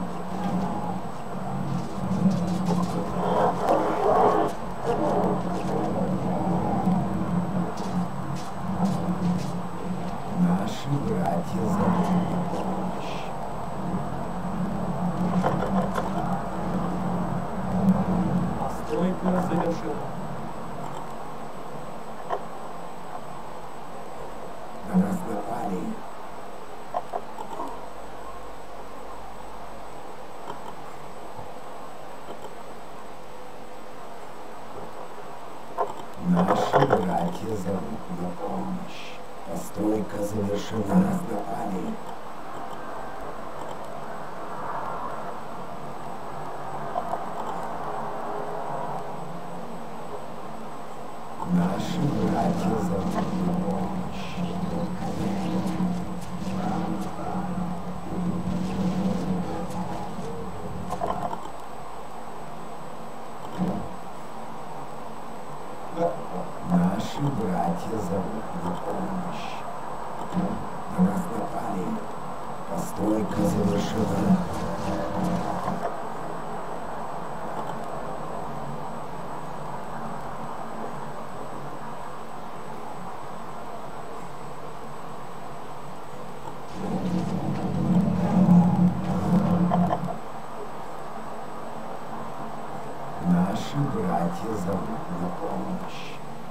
Наши братья зовут на помощь. Постройка завершена. На нас напали. Постройка завершена. Напали. Наши братья зовут на помощь. Наши братья зовут на помощь. На нас напали. Постройка завершена. Наши братья зовут на помощь.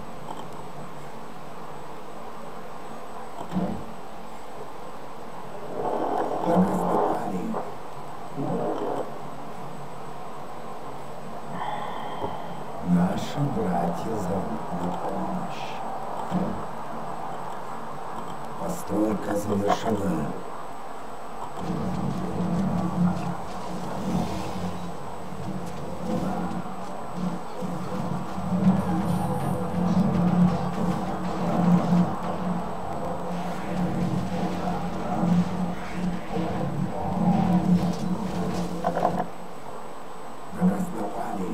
На нас напали. Наши братья зовут на помощь. Постройка завершена. На нас напали.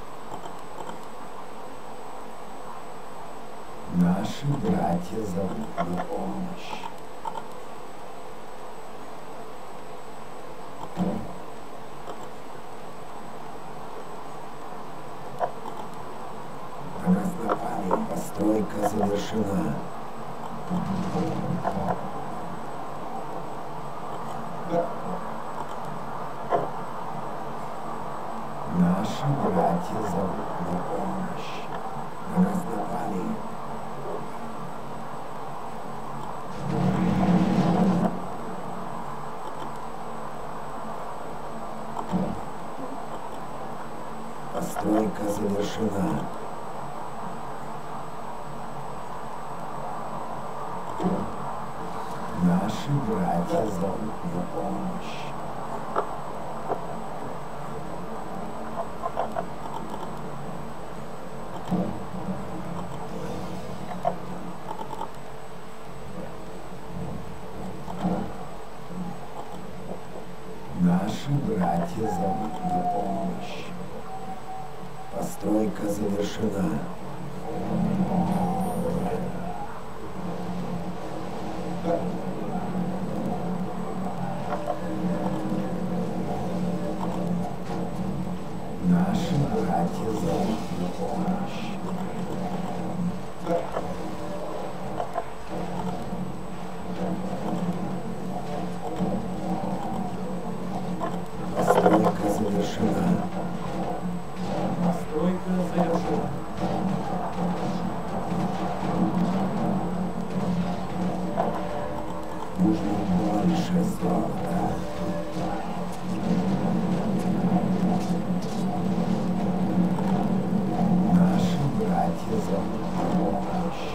Наши братья зовут на помощь. На нас напали. Постройка завершена. Наши братья зовут на помощь. На нас напали. Постройка завершена. Наши братья зовут на помощь. Наши братья зовут на помощь. Постройка завершена. Наши братья зовут на помощь. Постройка завершена. Постройка завершена. Нужно больше золота. Наши братья зовут на помощь.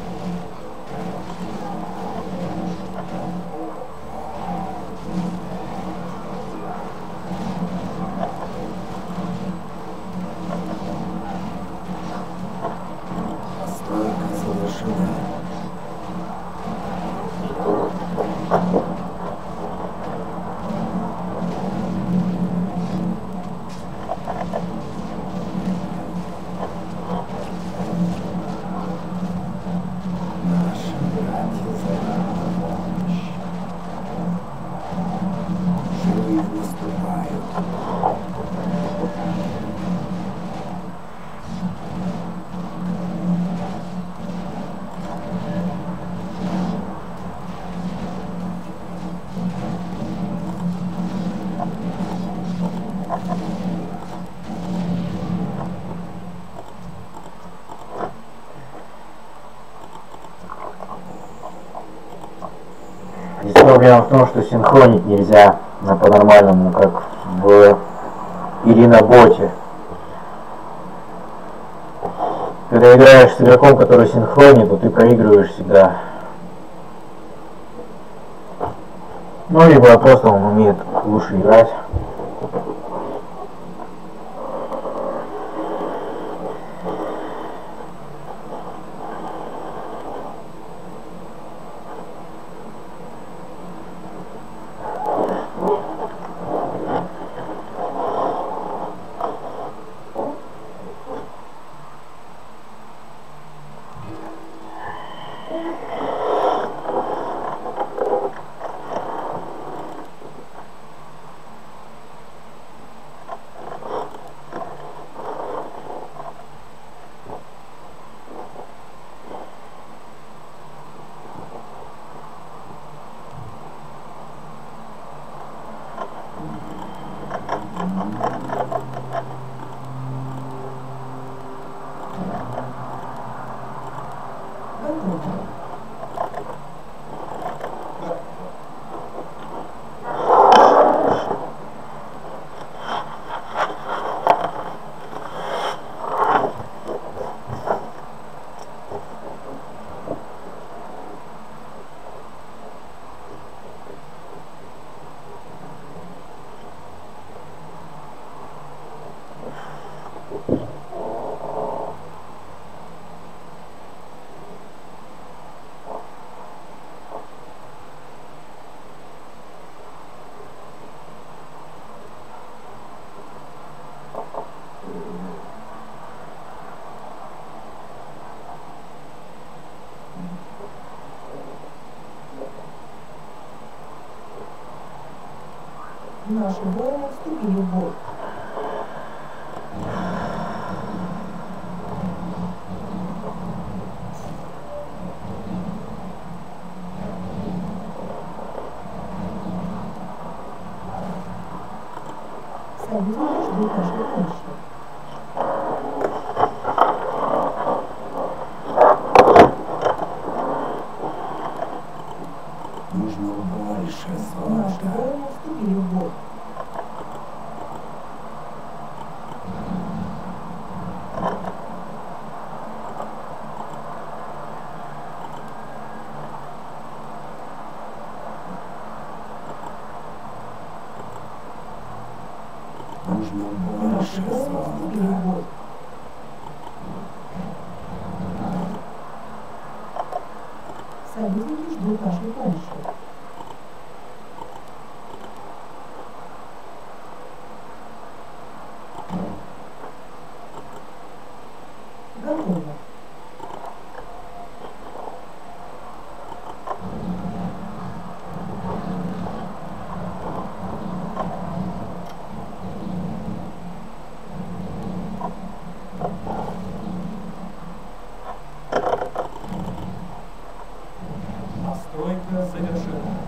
Постройка завершена. Наши братья зовут на помощь. Живые наступают. Здесь проблема в том, что синхронить нельзя на по-нормальному, как в Ириноботе. Когда играешь с игроком, который синхронит, то ты проигрываешь всегда. Ну, либо просто он умеет лучше играть. Наши воины вступили в бой. Союзники ждут нашей помощи. Нужно больше Наши золота. воины вступили в бой. Нужно Наши больше воины вступили в золота. бой. Союзники ждут нашей помощи. Готово. Постройка завершена.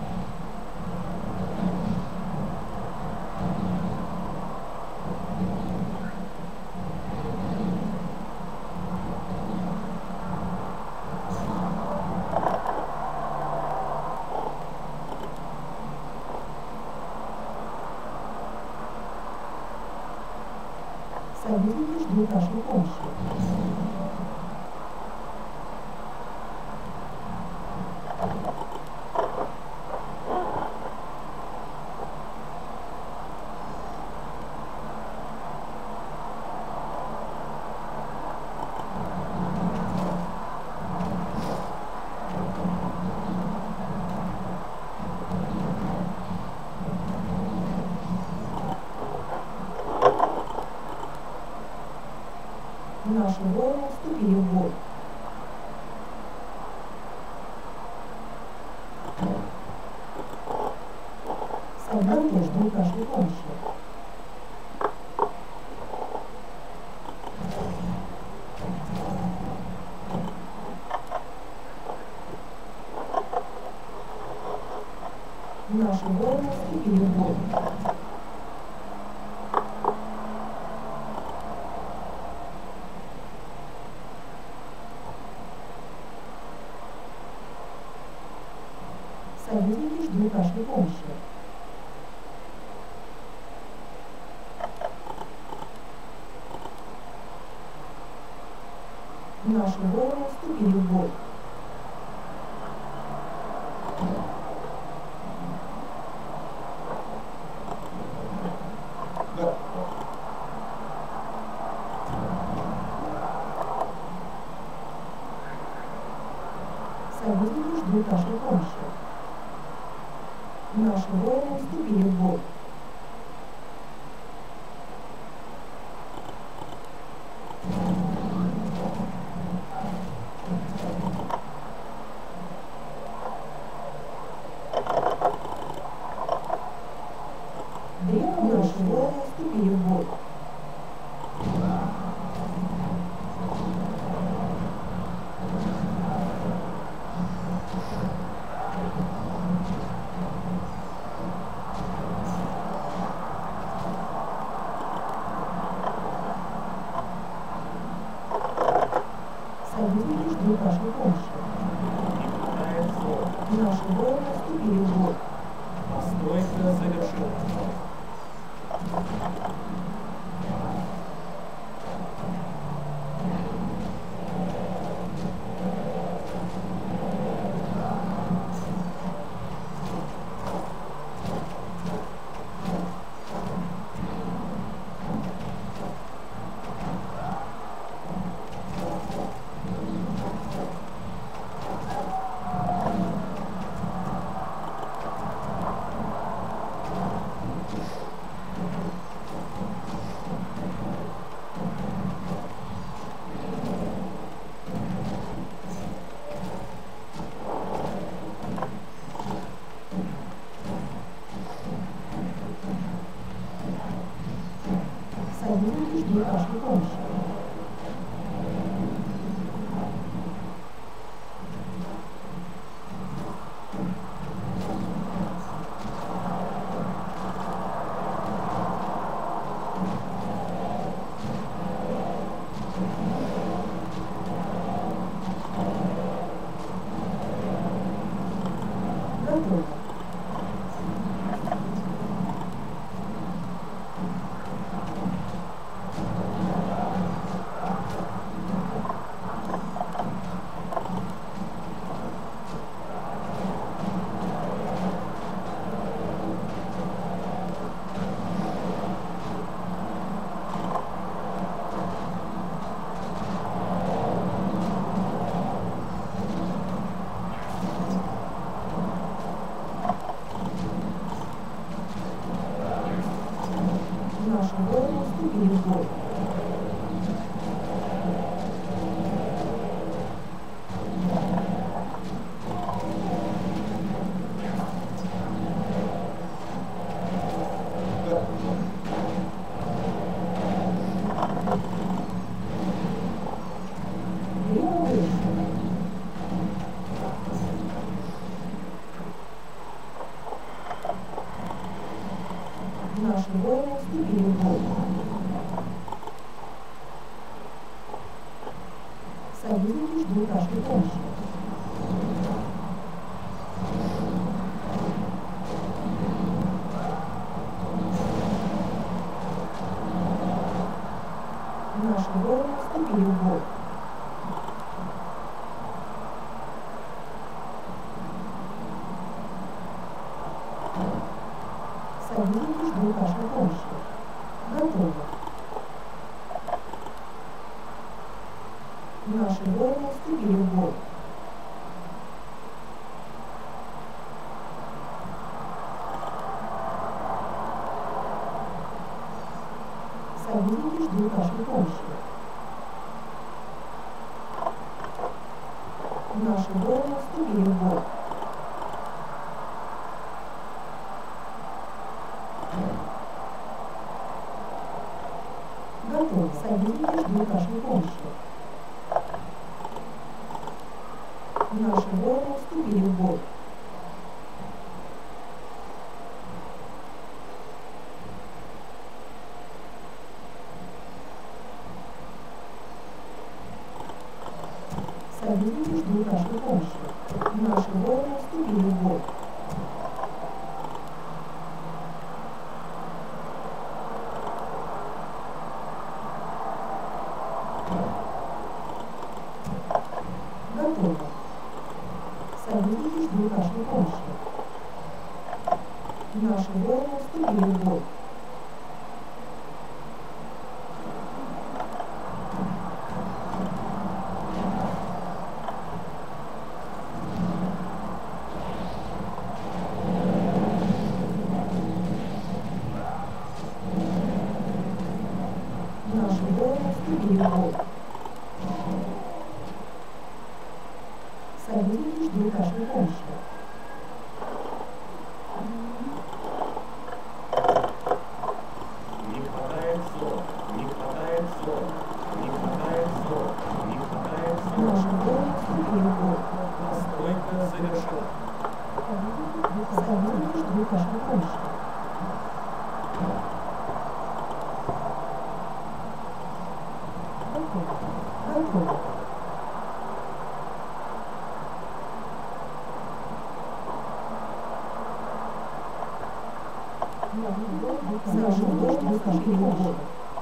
Союзники ждут нашей помощи. Наши воины вступили в бой. Союзники ждут нашей помощи. Наши воины вступили в бой. Союзники ждут нашей помощи. Наши воины вступили в бой. ждут нашей помощи. Наши воины вступили в бой. Наши воины вступили в бой. Союзники ждут нашей помощи. Наши воины вступили в бой. Постройка завершена. Союзники ждут нашей помощи. Готово. Наши воины вступили в бой. Время вышло. Наши воины вступили в бой. Союзники ждут нашей помощи. Наши воины вступили в бой. Союзники ждут нашей помощи. Готово. Наши воины вступили в бой. Союзники ждут нашей помощи. Наши воины вступили в бой. Готово. Союзники ждут нашей помощи. Наши воины вступили в бой. Союзники ждут нашей помощи. Наши воины вступили в бой. Готово. Союзники ждут нашей помощи. Наши воины вступили в бой. перевод. Союзники ждут вашей помощи. Не хватает слов, не хватает слов, не хватает слов, не хватает слов. Наш город перевод. Настройка завершена. Союзники ждут вашей помощи. Готово. Готово. Наш город ждут перевод.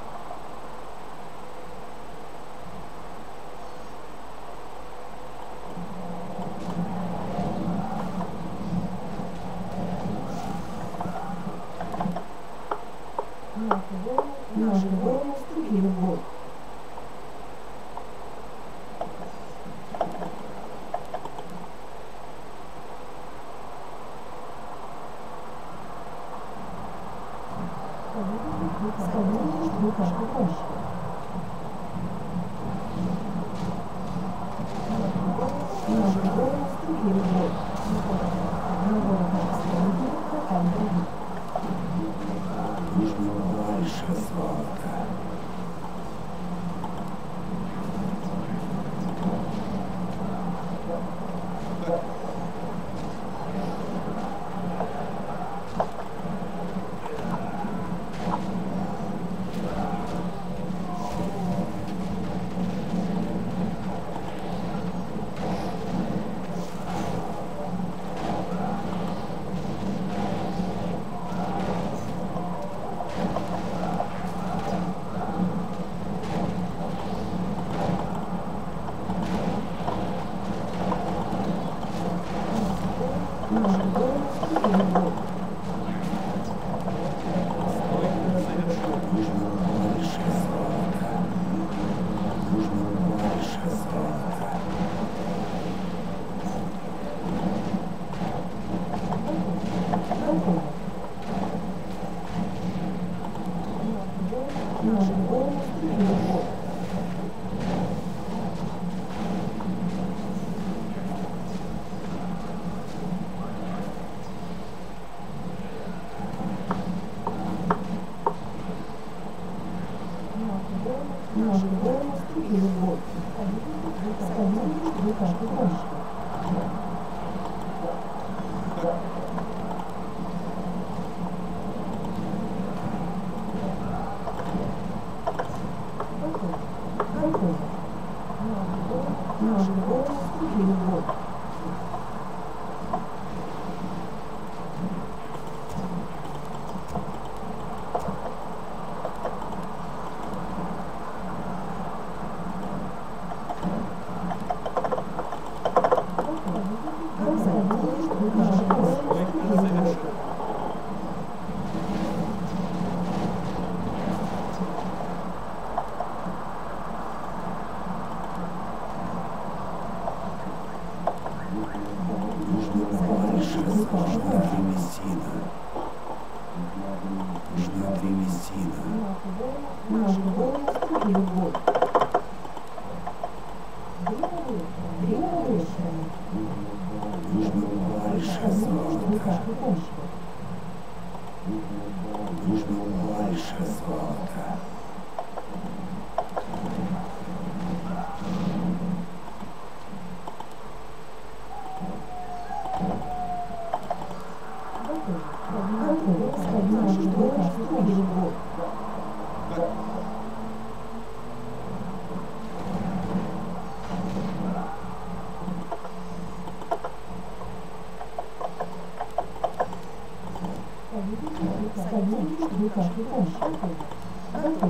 Наш город перевод. Союзники ждут вашей помощи. Наш город перевод. Набор союзника там других. Нужно больше золота. Наш город перевод. Настройка завершена. Нужно больше золота. Нужно больше золота. Готово. Наш город перевод. Наш город перевод. Союзники ждут вашей помощи. Готово. Готово. Наш город перевод. Союзники ждут вашей помощи. Настройка завершена. Нужно больше золота. Древесина. Нужна древесина. Наш город перевод. Время выращивания. Нужно больше Союзники ждут золота. вашей помощи. Нужно больше золота. Готово. Наш город перевод. Союзники ждут вашей помощи. Готово.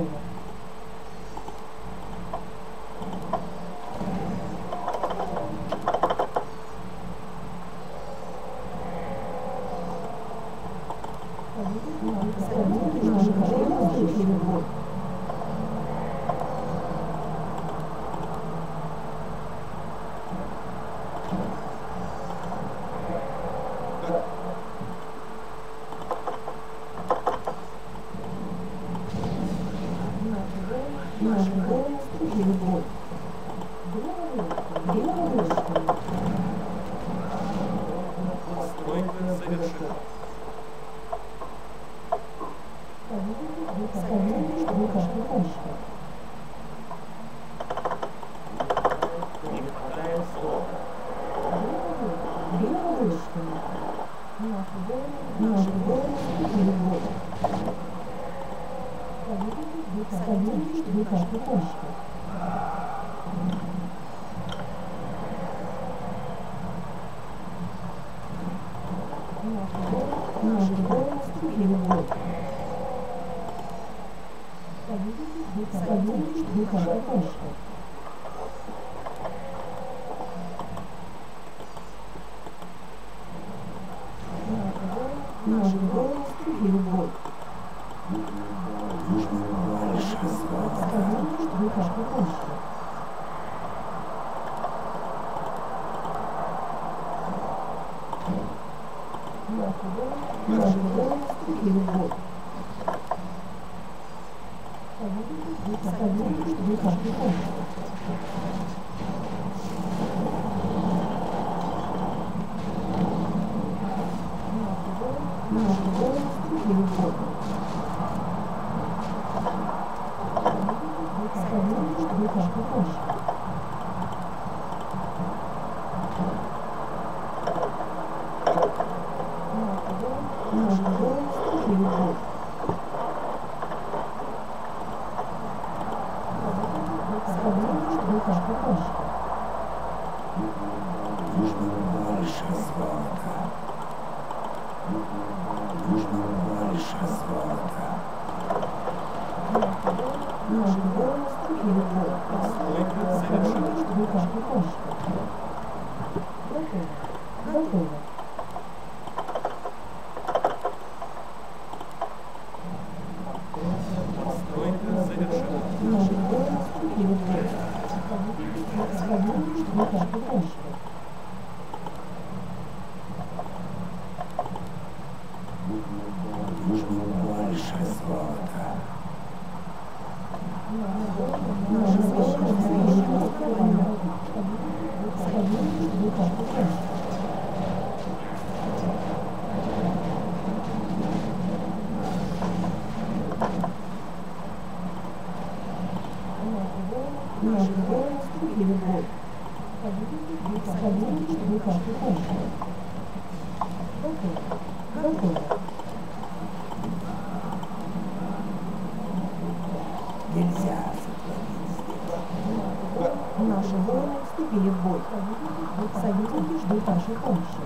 Союзники ждут вашей помощи. Перевод. Наш город завершен. Союзники ждут вашей помощи. Не хватает слов. Время выращено. Наши воины вступили в бой. Союзники ждут вашей помощи. Наши воины вступили в бой. Союзники ждут вашей помощи. Наши воины вступили в бой. Союзники ждут вашей помощи. Наши воины вступили в бой. Союзники ждут вашей помощи. Наши воины вступили в бой. Союзники ждут вашей помощи. Наши воины вступили в бой. Союзники ждут вашей помощи. Нужно больше золота. Нужно больше золота. Наши воины вступили в бой. Союзники ждут вашей помощи. Готово. Готово. Постройка завершена. Наши воины вступили в бой. Союзники ждут вашей помощи. Нужно больше золота. Наши воины вступили в бой. Союзники ждут вашей помощи. Наши воины вступили в бой. Союзники ждут вашей помощи. Готово. Готово. Нельзя сохранить здесь. Наши воины вступили в бой. Союзники ждут вашей помощи.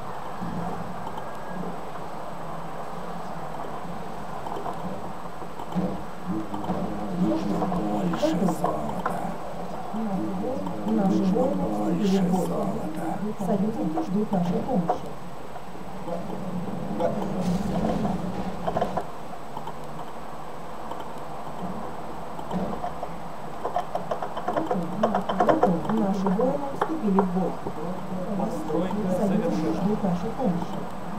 Нужно больше золота. Наши воины вступили Больше в бой. золота. Союзники ждут вашей помощи. Готово. Наши воины вступили в бой. Постройка Союзники завершена. ждут вашей помощи.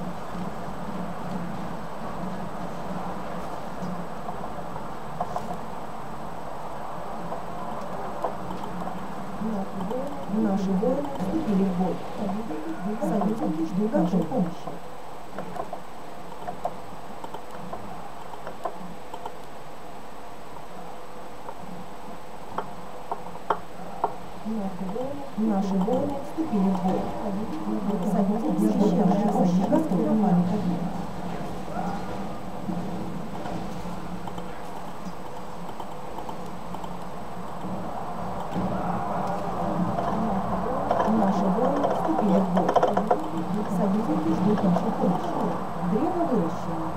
Наши воины вступили в бой. Союзники ждут вашей помощи. Наши воины вступили в бой. Союзники ждут вашей помощи. Готовы. Наши воины вступили в бой. Союзники ждут вашей помощи. Древо выращено.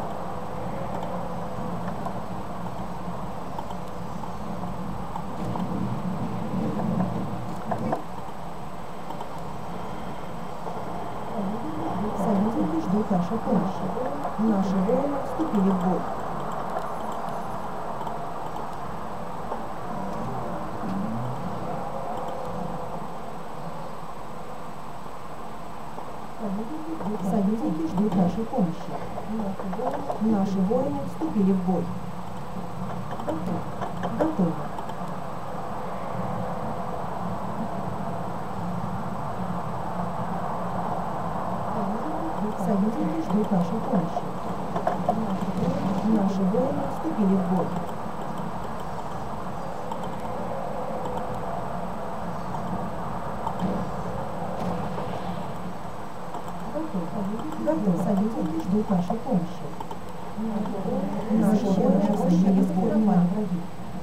Союзники ждут вашей помощи. Наши воины вступили в бой. Союзники ждут вашей помощи. Наши воины вступили в бой. Готово. Союзники ждут нашей помощи. Наши воины вступили в бой. Готов. Союзники ждут нашей помощи. Наши воины вступили в бой. Враги.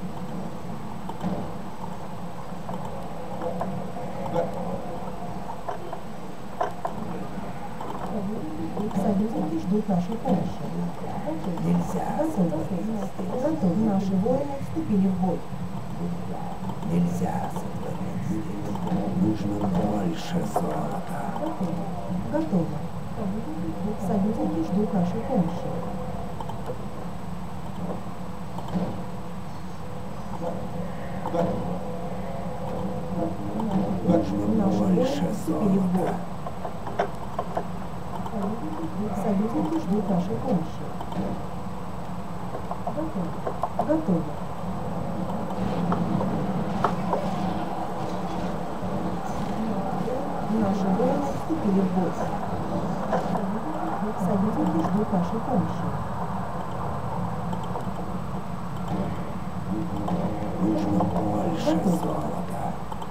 Союзники ждут нашей помощи. Нельзя. Готовы. Готовы. Наши воины вступили в бой. Нельзя сотворить здесь. Нужно больше золота. Готовы. Союзники ждут нашей помощи. Нужно Наши больше воины вступили в бой. золота. Союзники ждут нашей помощи. Готовы. Наши воины вступили в бой. Союзники ждут нашей помощи. Нужно больше золота.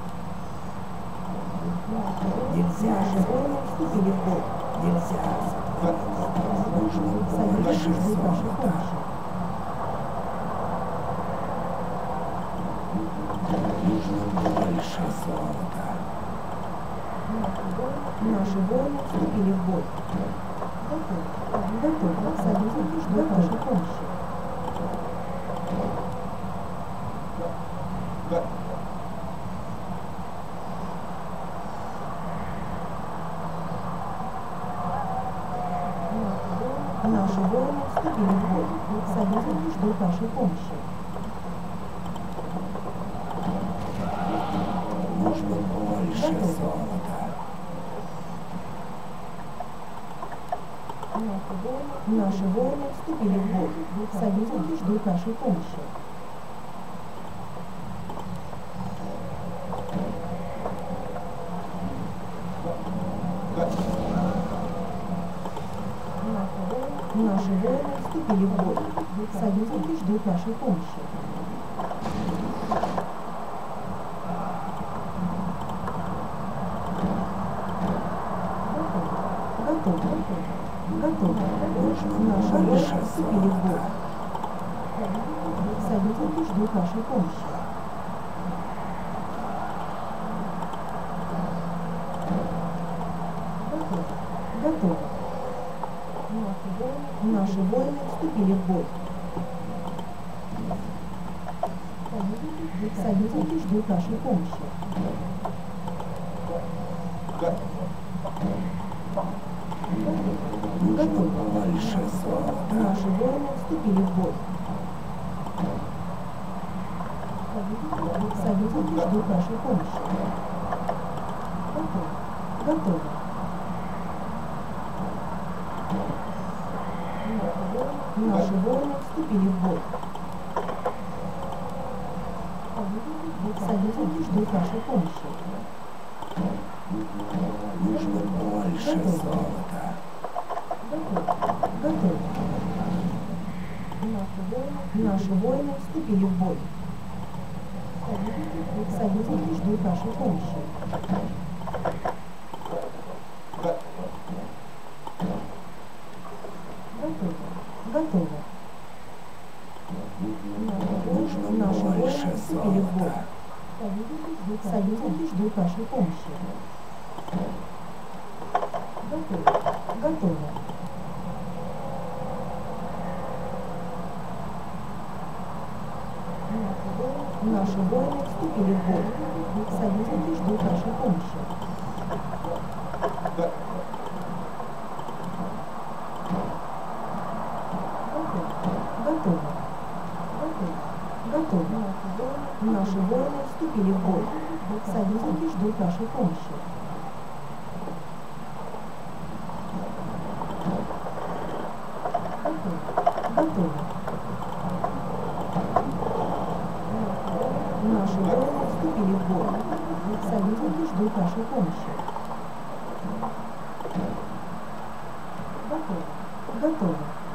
Нельзя Наши воины вступили в бой. Нельзя сотворить. Нужно Союзники больше ждут нашей золота. помощи. Нужно больше золота. Наши воины вступили в бой. Готовы. Союзники ждут нашей помощи. Наши воины вступили в бой. Союзники ждут нашей помощи. Нужно больше золота. Наши воины вступили в бой. Союзники ждут нашей помощи. Наши воины вступили в бой. Союзники ждут нашей помощи. Готовы. Готовы. Наши воины вступили в бой. Союзники ждут нашей помощи. Готовы. Наши воины вступили в бой. Союзники ждут нашей помощи. Готовы. Больше золота. Наши воины вступили в бой. Союзники ждут нашей помощи. Готовы. Наши воины вступили в бой. Союзники ждут нашей помощи. Нужно больше золота. Готовы. Наши воины вступили в бой. Союзники ждут нашей помощи. Готовы. Готовы. Нужно Наши воины больше вступили в бой. золота. Союзники ждут нашей помощи. Готовы. Готовы. Наши воины вступили в бой. Союзники ждут нашей помощи. Готовы. Готовы. Наши воины вступили в бой. Союзники ждут нашей помощи. Готовы. Наши воины вступили в бой. Союзники ждут нашей помощи. Готово. Готово.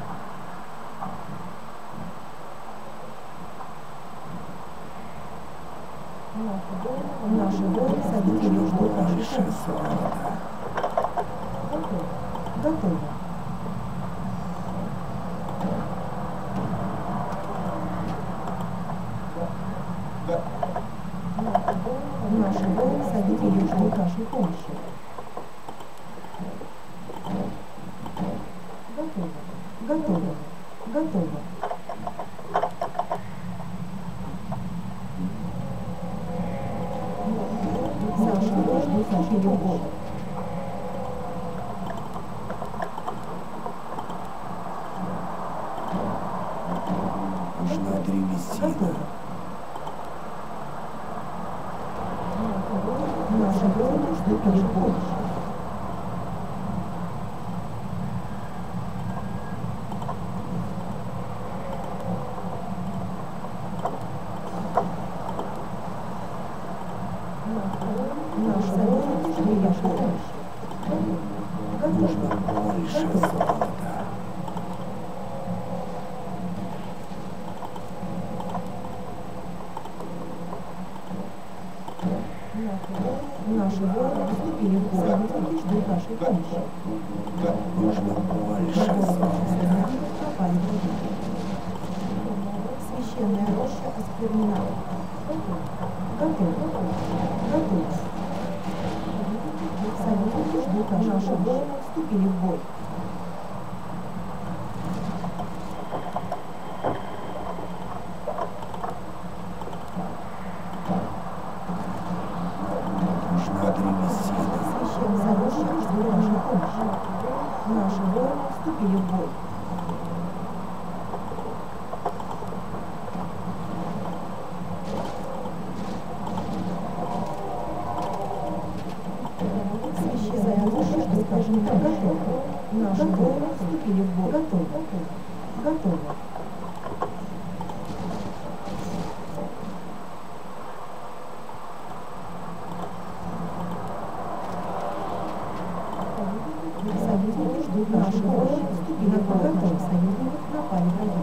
Наши воины садились ждут нашей помощи. Готово. Готово. Наши воины садились ждут нашей помощи. Готово. Готово. Готово. Наши воины ждут нашей любовь. Нужна древесина. Готово. Наши воины ждут нашей помощи. Наши воины ждут нашей помощи. Нужно Готово. больше Готово. золота. Наши воины вступили в бой. Союзники ждут нашей помощи. Нужно больше золота. Пропали враги. Священная роща осквернена. Готово. Готово. Союзники ждут наши воины вступили в бой. Нужна древесина. Священная роща ждут нашей помощи. Наши воины вступили в бой. Священная роща ждут нашей помощи. Наши воины вступили в бой. Готово. Готово. Союзники ждут наши воины вступили в бой. Готово. Союзников напали враги.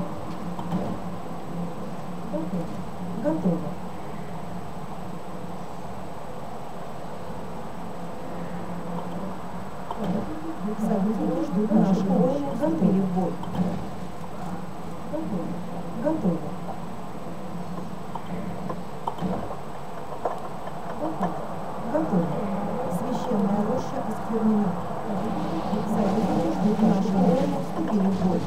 Готово. Готово. Союзники ждут наши воины вступили в бой. Готово. Готово. Готово. Готово. Священная роща осквернена. Союзники ждут наши воины вступили в бой.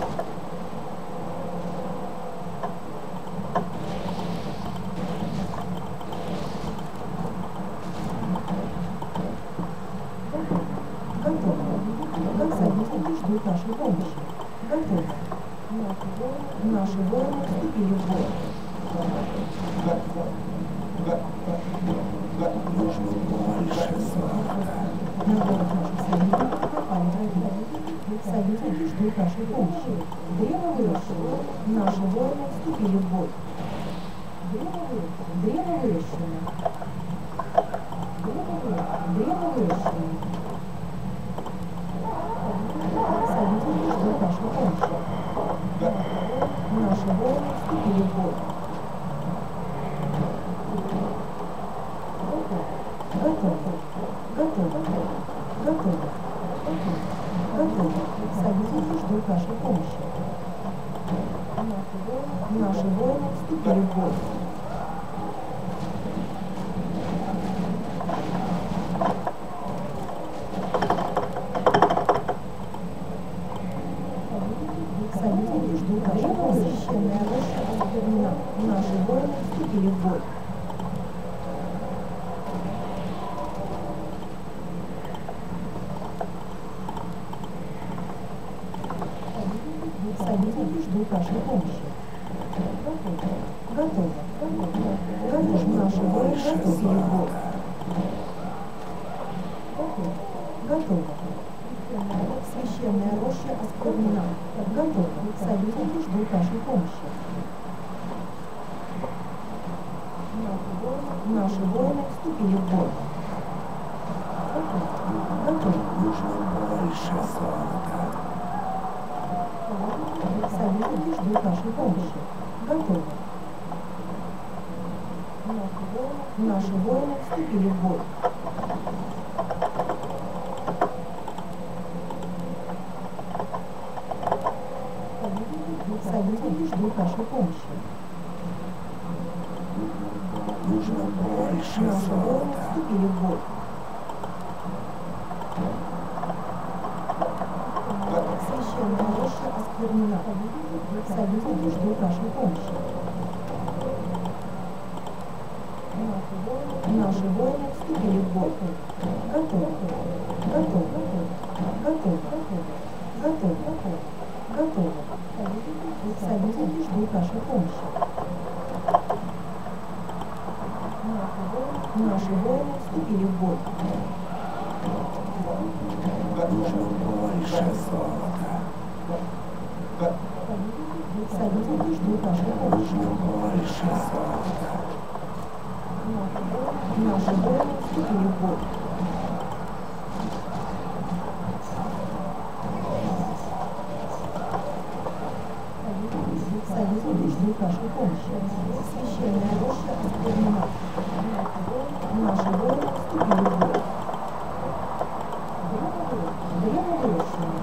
Готово. Как союзники ждут нашей помощи. Готово. Наши воины вступили в бой. Нужно больше золота. На город наших союзников напали враги. Союзники ждут нашей помощи. Древо выращено. Наши воины вступили в бой. Древо выращено. Древо выращено. Древо выращено. Союзники ждут нашей помощи. Наши воины вступили в бой. Готово. Готово. Готово. Готово. Союзники ждут нашей помощи. Наши воины вступили в бой. Союзники ждут нашей помощи. Священная роща осквернена. Наши воины вступили в бой. Союзники ждут нашей помощи. Готово. Готово. Наши воины вступили в бой. Готово. Священная роща осквернена. Готово. Союзники ждут нашей помощи. Наши воины вступили в бой. Готово. Нужно больше золота. Союзники ждут нашей помощи. Готовы. Наши воины вступили в бой. Союзники ждут нашей помощи. Нужно больше Наши воины золота. вступили в бой. Священная роща осквернена. Союзники ждут нашей помощи. Наши воины вступили в бой. Готовы. Готовы. Готовы. Готовы. Готовы. Союзники ждут нашей помощи. Наши воины вступили в бой. Нужно больше золота. Союзники ждут нашей помощи. Нужно больше золота. Наши воины вступили в бой. Союзники ждут нашей помощи. Священная роща осквернена. Наши воины вступили в бой. Древо выращено.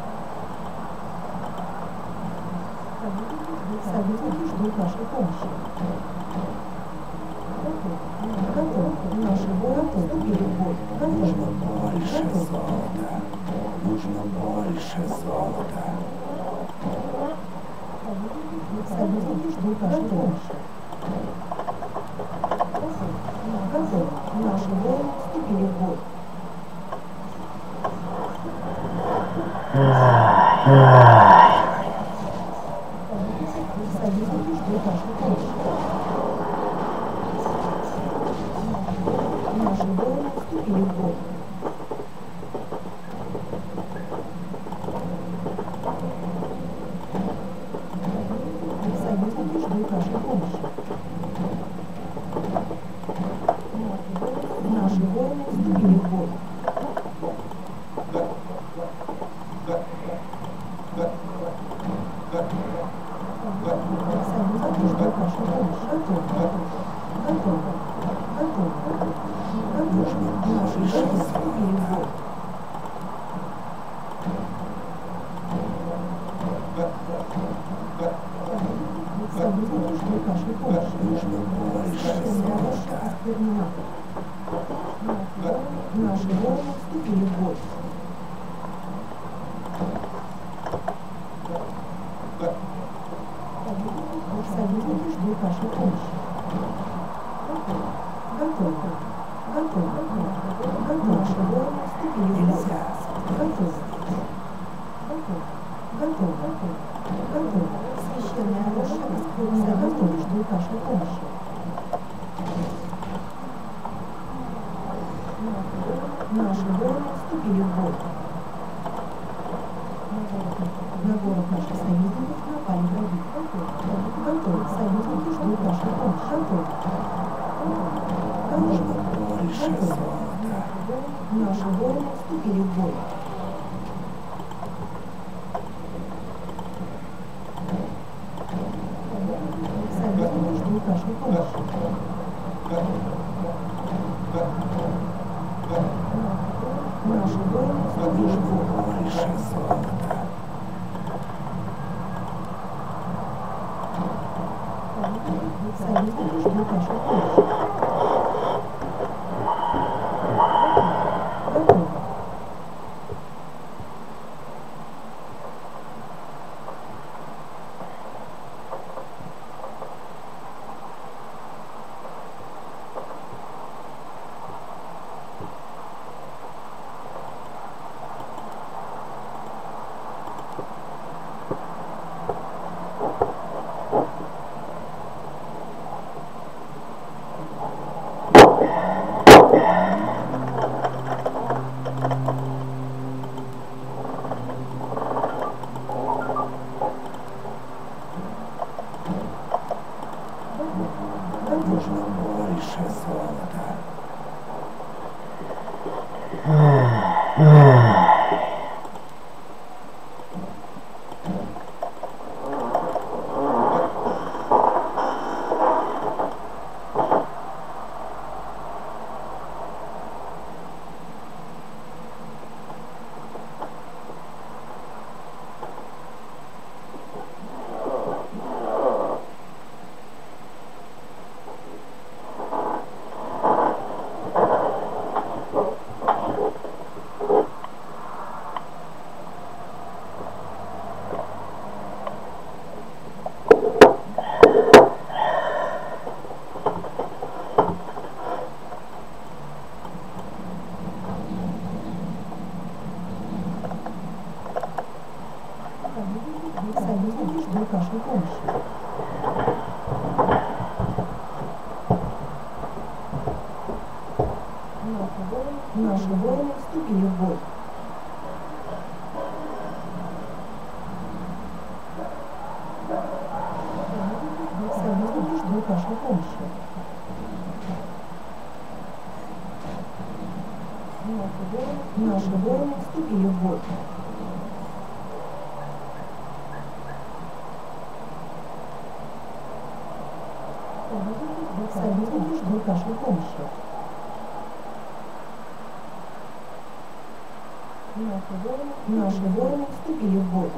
Союзники ждут нашей помощи. Готовы. Наши воины вступили в бой. Нужно Готовы. больше Готовы. золота. Нужно больше золота. Союзники ждут нашей помощи. Готовы. Наши воины вступили в бой. Союзники ждут нашей помощи. Наши воины вступили в бой. Союзники ждут нашей помощи. Наши воины вступили в бой. Союзники ждут нашей помощи. Готовы. Готовы. Готовы. Готовы. Наши воины вступили в бой. Союзники ждут нашей помощи. Нужно больше Священная роща золота. осквернена. Наши воины вступили в бой. Союзники ждут нашей помощи. Готовы. Готовы. Готовы. Наши воины вступили в бой. Нельзя. Готовы. Готовы. Готовы. Готовы. Священная роща осквернена. Готовы. Ждут нашей помощи. Наши воины вступили в бой. На город наших союзников напали враги. Готовы. Союзники ждут нашей помощи. Готовы. Нужно Готовы. больше Готовы. золота. Наши воины вступили в бой. Союзники ждут нашей помощи. Наши воины вступили в бой. Больше золота. Союзники ждут нашей помощи. Готовы. вашей помощи. Наши воины вступили в бой. Союзники ждут вашей помощи. Наши воины вступили в бой. Союзники ждут вашей помощи. Наши воины вступили в бой.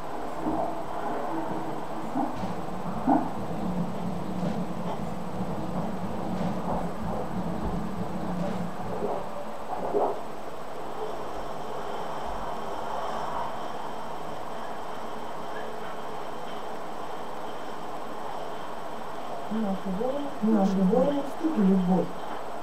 Наши воины вступили в бой.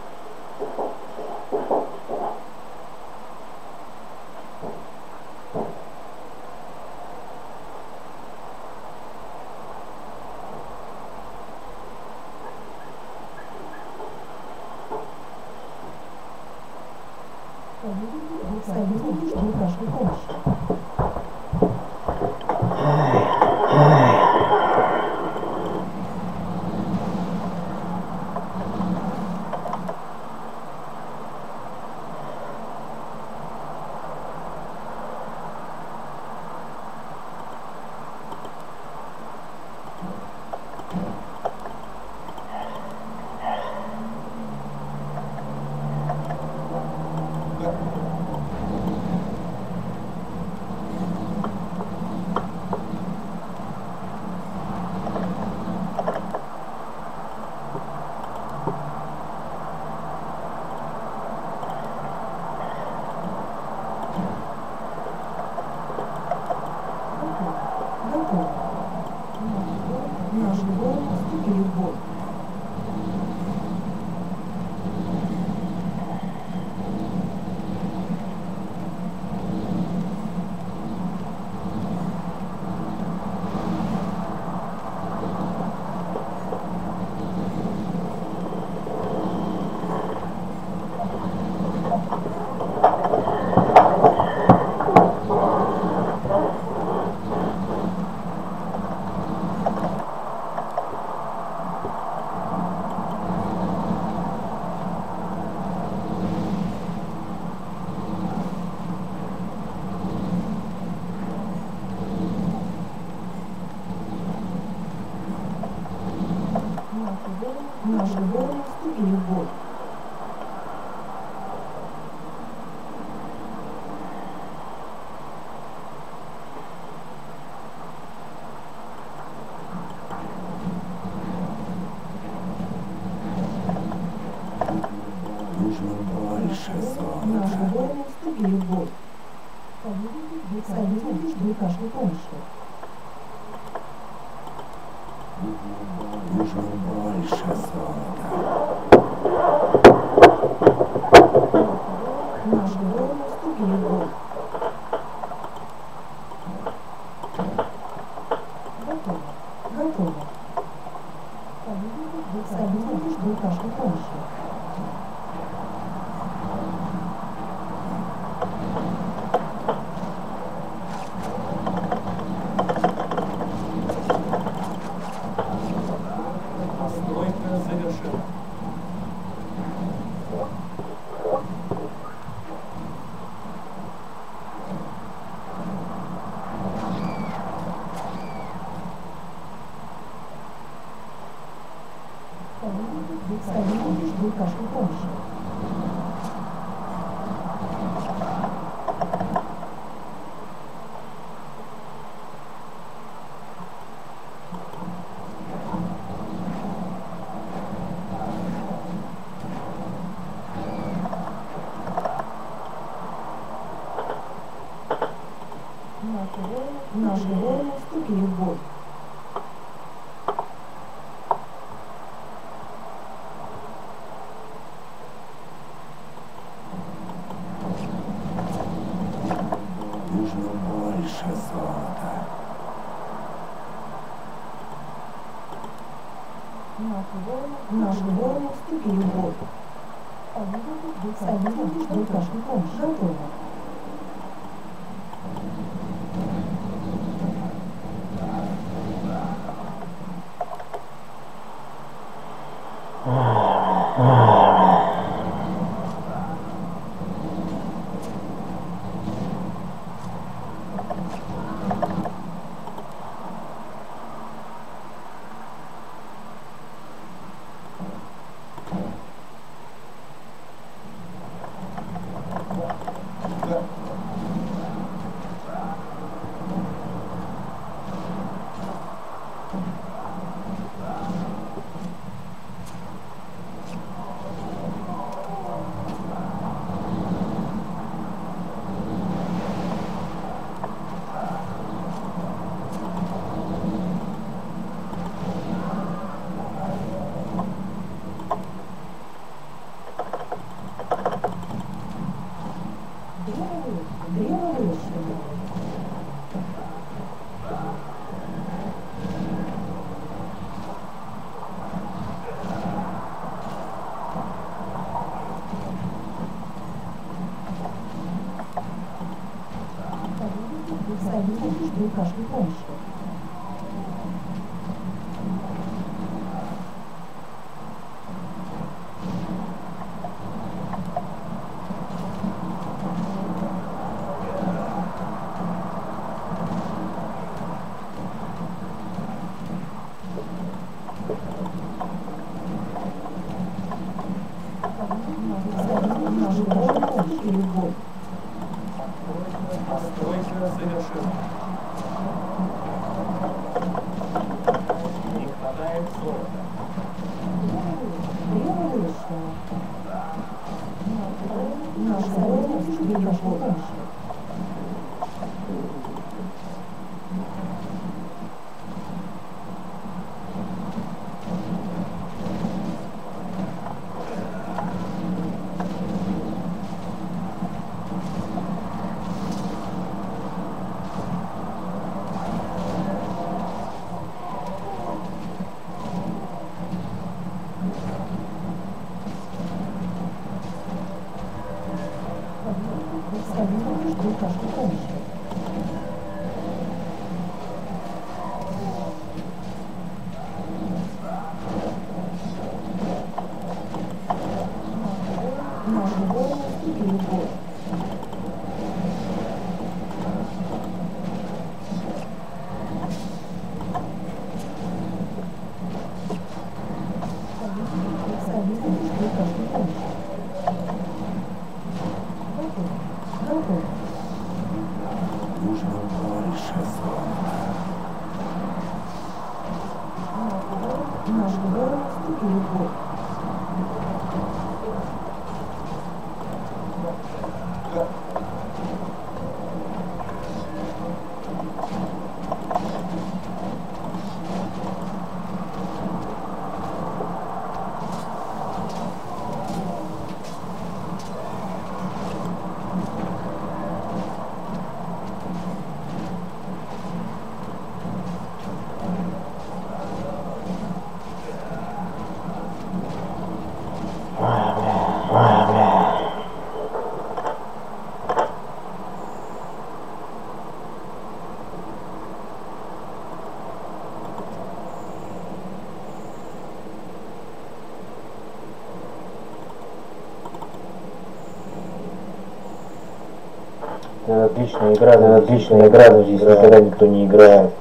Союзники ждут вашей помощи. Готово. Наши воины вступили в бой. Наши воины вступили в бой. Нужно больше золота. Наши воины вступили в бой. Союзники ждут вашей помощи. Нужно больше золота. Наши воины вступили в бой. Готово. Готово. Союзники ждут вашей помощи. Постройка завершена. Союзники ждут вашей помощи. Наши воины вступили в бой. Нужно больше золота. Наши воины вступили в бой. Союзники ждут вашей помощи. Готово. Древо выращено. Союзники ждут вашей помощи. Наши воины вступили в бой. Постройка завершена. Не хватает золота. Древо выращено. Наши воины вступили в бой. Союзники ждут вашей помощи. Наши воины вступили в бой. Союзники ждут вашей помощи. Готово. Нужно больше золота. Наши воины вступили в бой. Это отличная игра, это отличная игра, но здесь никогда никто не играет.